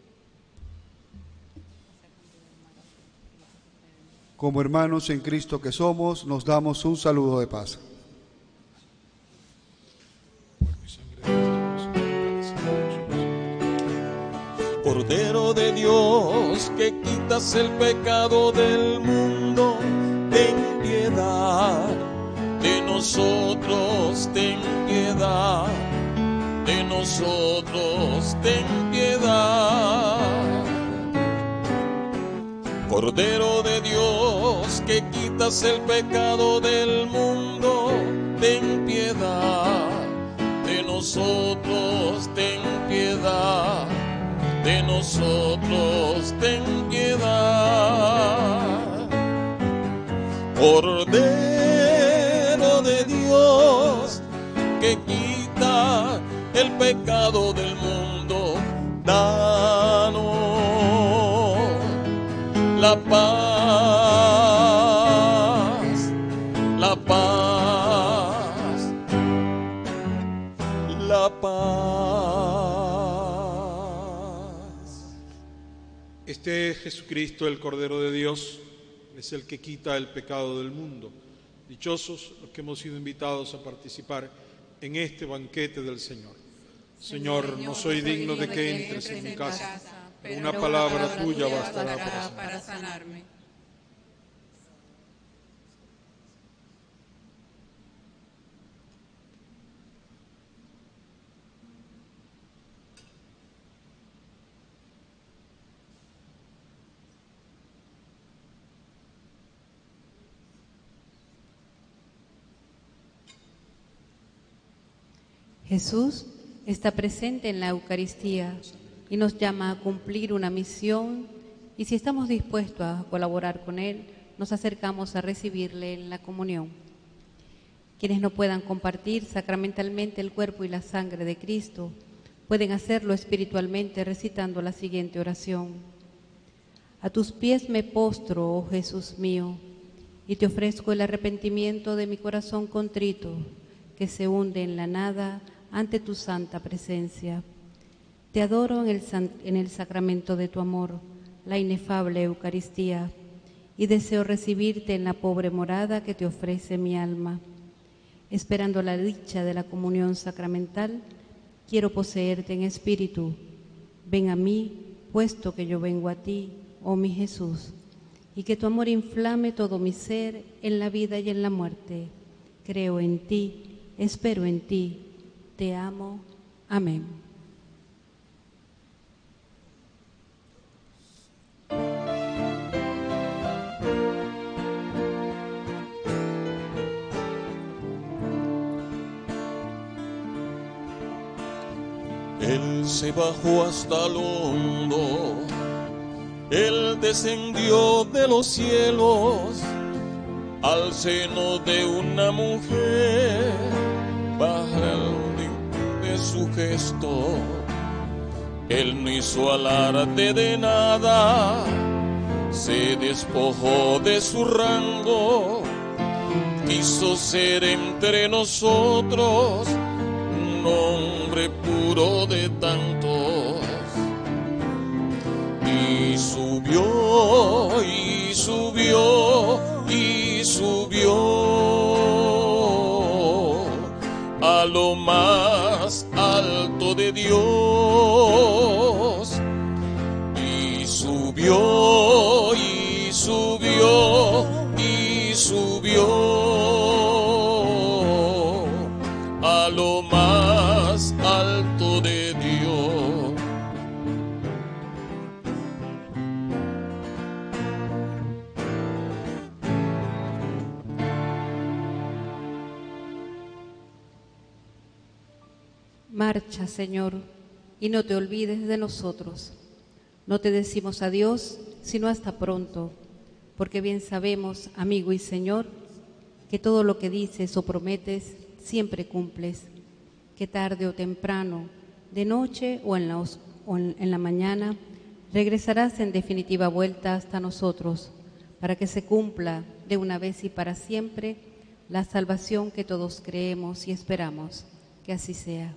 Como hermanos en Cristo que somos, nos damos un saludo de paz. Cordero de Dios, que quitas el pecado del mundo, ten piedad de nosotros, ten piedad de nosotros, ten piedad. Cordero de Dios, que quitas el pecado del mundo, ten piedad de nosotros, ten piedad de nosotros, ten piedad. Cordero de Dios, que quita el pecado del mundo, danos la paz, la paz, la paz. Este es Jesucristo, el Cordero de Dios, es el que quita el pecado del mundo. Dichosos los que hemos sido invitados a participar en este banquete del Señor. Señor, no soy digno de que entres en mi casa, pero una palabra tuya bastará para sanarme. Jesús está presente en la Eucaristía y nos llama a cumplir una misión, y si estamos dispuestos a colaborar con Él, nos acercamos a recibirle en la comunión. Quienes no puedan compartir sacramentalmente el cuerpo y la sangre de Cristo, pueden hacerlo espiritualmente recitando la siguiente oración. A tus pies me postro, oh Jesús mío, y te ofrezco el arrepentimiento de mi corazón contrito, que se hunde en la nada ante tu santa presencia. Te adoro en el sacramento de tu amor, la inefable Eucaristía, y deseo recibirte en la pobre morada que te ofrece mi alma. Esperando la dicha de la comunión sacramental, quiero poseerte en espíritu. Ven a mí, puesto que yo vengo a ti, oh mi Jesús, y que tu amor inflame todo mi ser en la vida y en la muerte. Creo en ti, espero en ti, te amo. Amén. Él se bajó hasta el hondo, Él descendió de los cielos al seno de una mujer, bajando de su gesto. Él no hizo alarde de nada, se despojó de su rango, quiso ser entre nosotros un hombre puro de tantos, y subió, y subió, y subió a lo más alto de Dios, y subió, y subió, y subió a lo más alto de Dios. Marcha, Señor, y no te olvides de nosotros. No te decimos adiós, sino hasta pronto, porque bien sabemos, amigo y Señor, que todo lo que dices o prometes siempre cumples, que tarde o temprano, de noche o en la mañana, regresarás en definitiva vuelta hasta nosotros, para que se cumpla de una vez y para siempre la salvación que todos creemos y esperamos. Que así sea.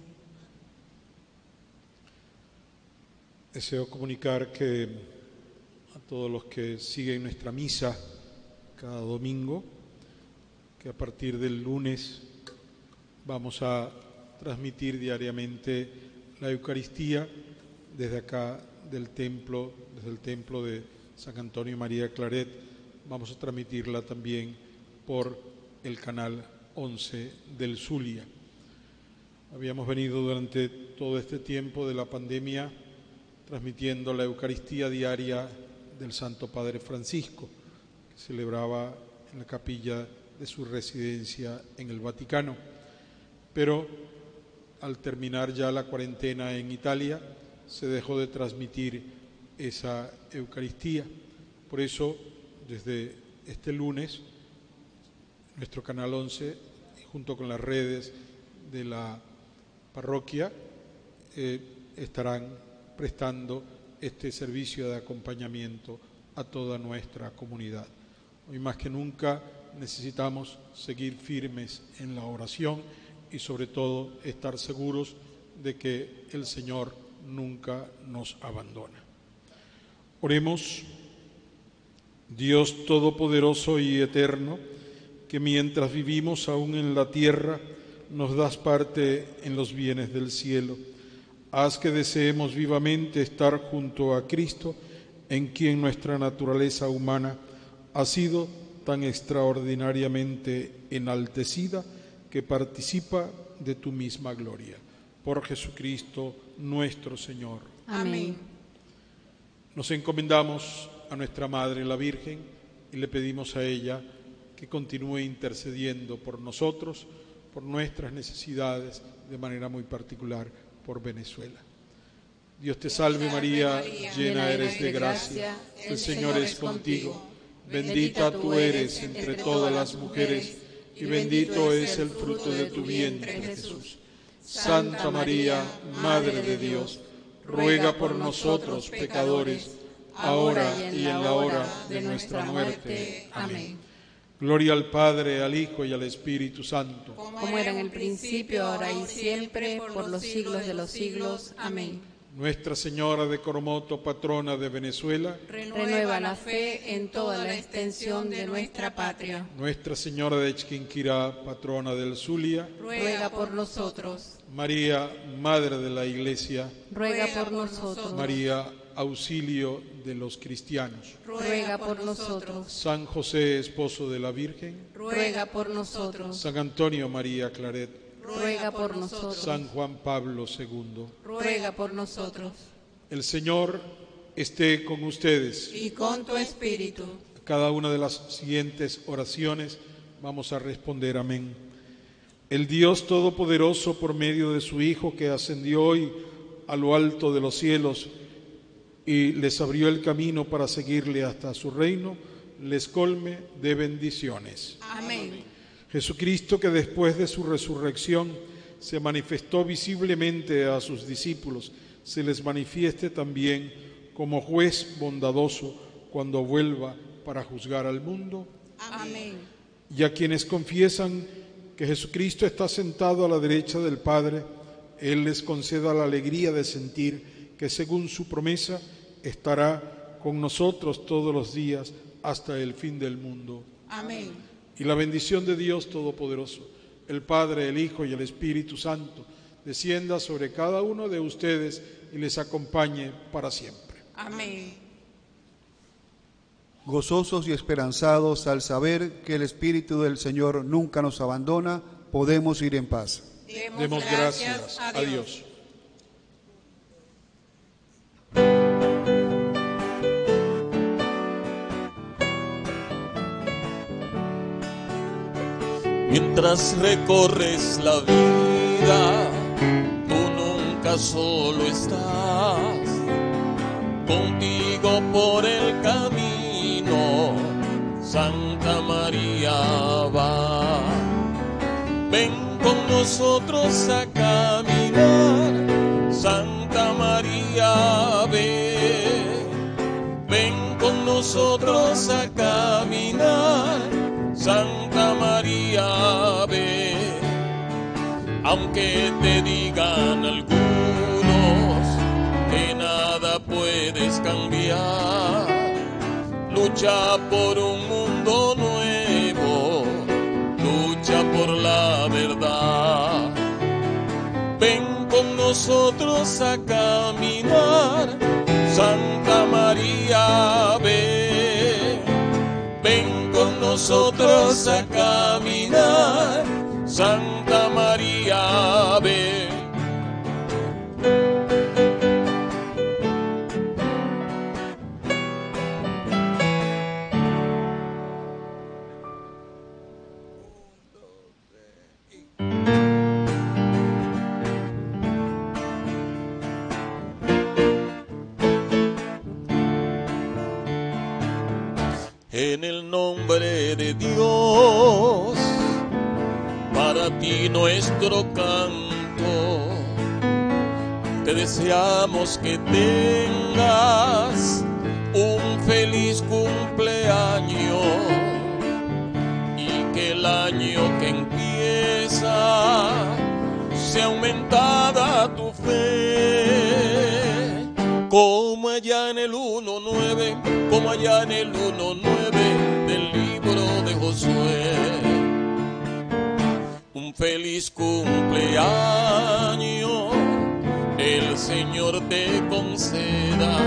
Deseo comunicar que a todos los que siguen nuestra misa cada domingo, que a partir del lunes vamos a transmitir diariamente la Eucaristía desde acá del templo, desde el templo de San Antonio María Claret. Vamos a transmitirla también por el canal 11 del Zulia. Habíamos venido durante todo este tiempo de la pandemia transmitiendo la Eucaristía diaria del Santo Padre Francisco, que celebraba en la capilla de su residencia en el Vaticano. Pero al terminar ya la cuarentena en Italia, se dejó de transmitir esa Eucaristía. Por eso, desde este lunes, nuestro canal 11, junto con las redes de la parroquia, estarán prestando este servicio de acompañamiento a toda nuestra comunidad. Hoy más que nunca necesitamos seguir firmes en la oración y sobre todo estar seguros de que el Señor nunca nos abandona. Oremos. Dios Todopoderoso y Eterno, que mientras vivimos aún en la tierra, nos das parte en los bienes del cielo. Haz que deseemos vivamente estar junto a Cristo, en quien nuestra naturaleza humana ha sido tan extraordinariamente enaltecida que participa de tu misma gloria. Por Jesucristo nuestro Señor. Amén. Nos encomendamos a nuestra Madre la Virgen y le pedimos a ella que continúe intercediendo por nosotros, por nuestras necesidades, de manera muy particular por Venezuela. Dios te salve María, llena eres de gracia, el Señor es contigo. Bendita tú eres entre todas las mujeres, y bendito es el fruto de tu vientre, Jesús. Santa María, Madre de Dios, ruega por nosotros pecadores, ahora y en la hora de nuestra muerte. Amén. Gloria al Padre, al Hijo y al Espíritu Santo. Como era en el principio, ahora y siempre, por los siglos de los siglos. Amén. Nuestra Señora de Coromoto, patrona de Venezuela, renueva la fe en toda la extensión de nuestra patria. Nuestra Señora de Chiquinquirá, patrona del Zulia, ruega por nosotros. María, Madre de la Iglesia, ruega por nosotros. María, auxilio de los cristianos, ruega por nosotros. San José, esposo de la Virgen, ruega por nosotros. San Antonio María Claret, ruega por nosotros. San Juan Pablo II, ruega por nosotros. El Señor esté con ustedes. Y con tu espíritu. Cada una de las siguientes oraciones vamos a responder amén. El Dios Todopoderoso, por medio de su Hijo, que ascendió hoy a lo alto de los cielos y les abrió el camino para seguirle hasta su reino, les colme de bendiciones. Amén. Jesucristo, que después de su resurrección se manifestó visiblemente a sus discípulos, se les manifieste también como juez bondadoso cuando vuelva para juzgar al mundo. Amén. Y a quienes confiesan que Jesucristo está sentado a la derecha del Padre, Él les conceda la alegría de sentir que, según su promesa, estará con nosotros todos los días hasta el fin del mundo. Amén. Y la bendición de Dios Todopoderoso, el Padre, el Hijo y el Espíritu Santo, descienda sobre cada uno de ustedes y les acompañe para siempre. Amén. Gozosos y esperanzados al saber que el Espíritu del Señor nunca nos abandona, podemos ir en paz. Demos gracias a Dios. Mientras recorres la vida, tú nunca solo estás. Contigo por el camino, Santa María va. Ven con nosotros a caminar, Santa María ven. Ven con nosotros a caminar, Santa María ven. Aunque te digan algunos que nada puedes cambiar, lucha por un mundo nuevo, lucha por la verdad. Ven con nosotros a caminar, Santa María ven. Ven con nosotros a caminar, Santa María ven. En el nombre de Dios, para ti nuestro canto, te deseamos que tengas un feliz cumpleaños y que el año que empieza sea aumentada tu fe, como allá en el 1:9, como allá en el 1:9 del libro de Josué. Un feliz cumpleaños el Señor te conceda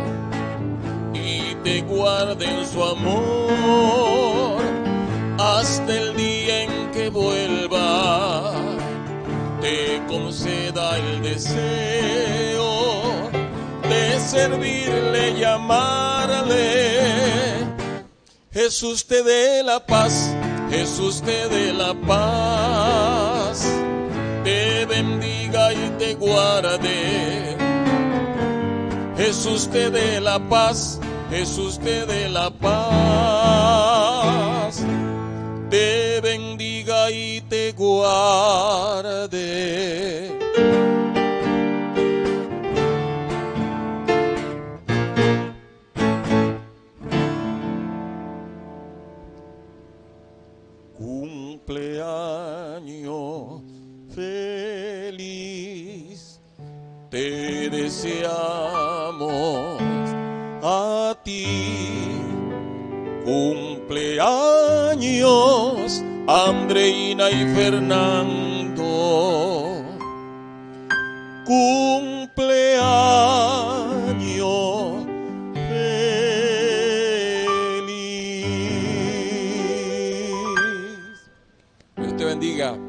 y te guarde en su amor hasta el día en que vuelva, te conceda el deseo de servirle y amarle. Jesús te dé la paz, Jesús te dé la paz. paz te bendiga y te guarde. Jesús te dé la paz, Jesús te dé la paz, te bendiga y te guarde. Cumpleaños feliz, te deseamos a ti. Cumpleaños, Andreina y Fernando. Cumpleaños feliz. Dios te bendiga.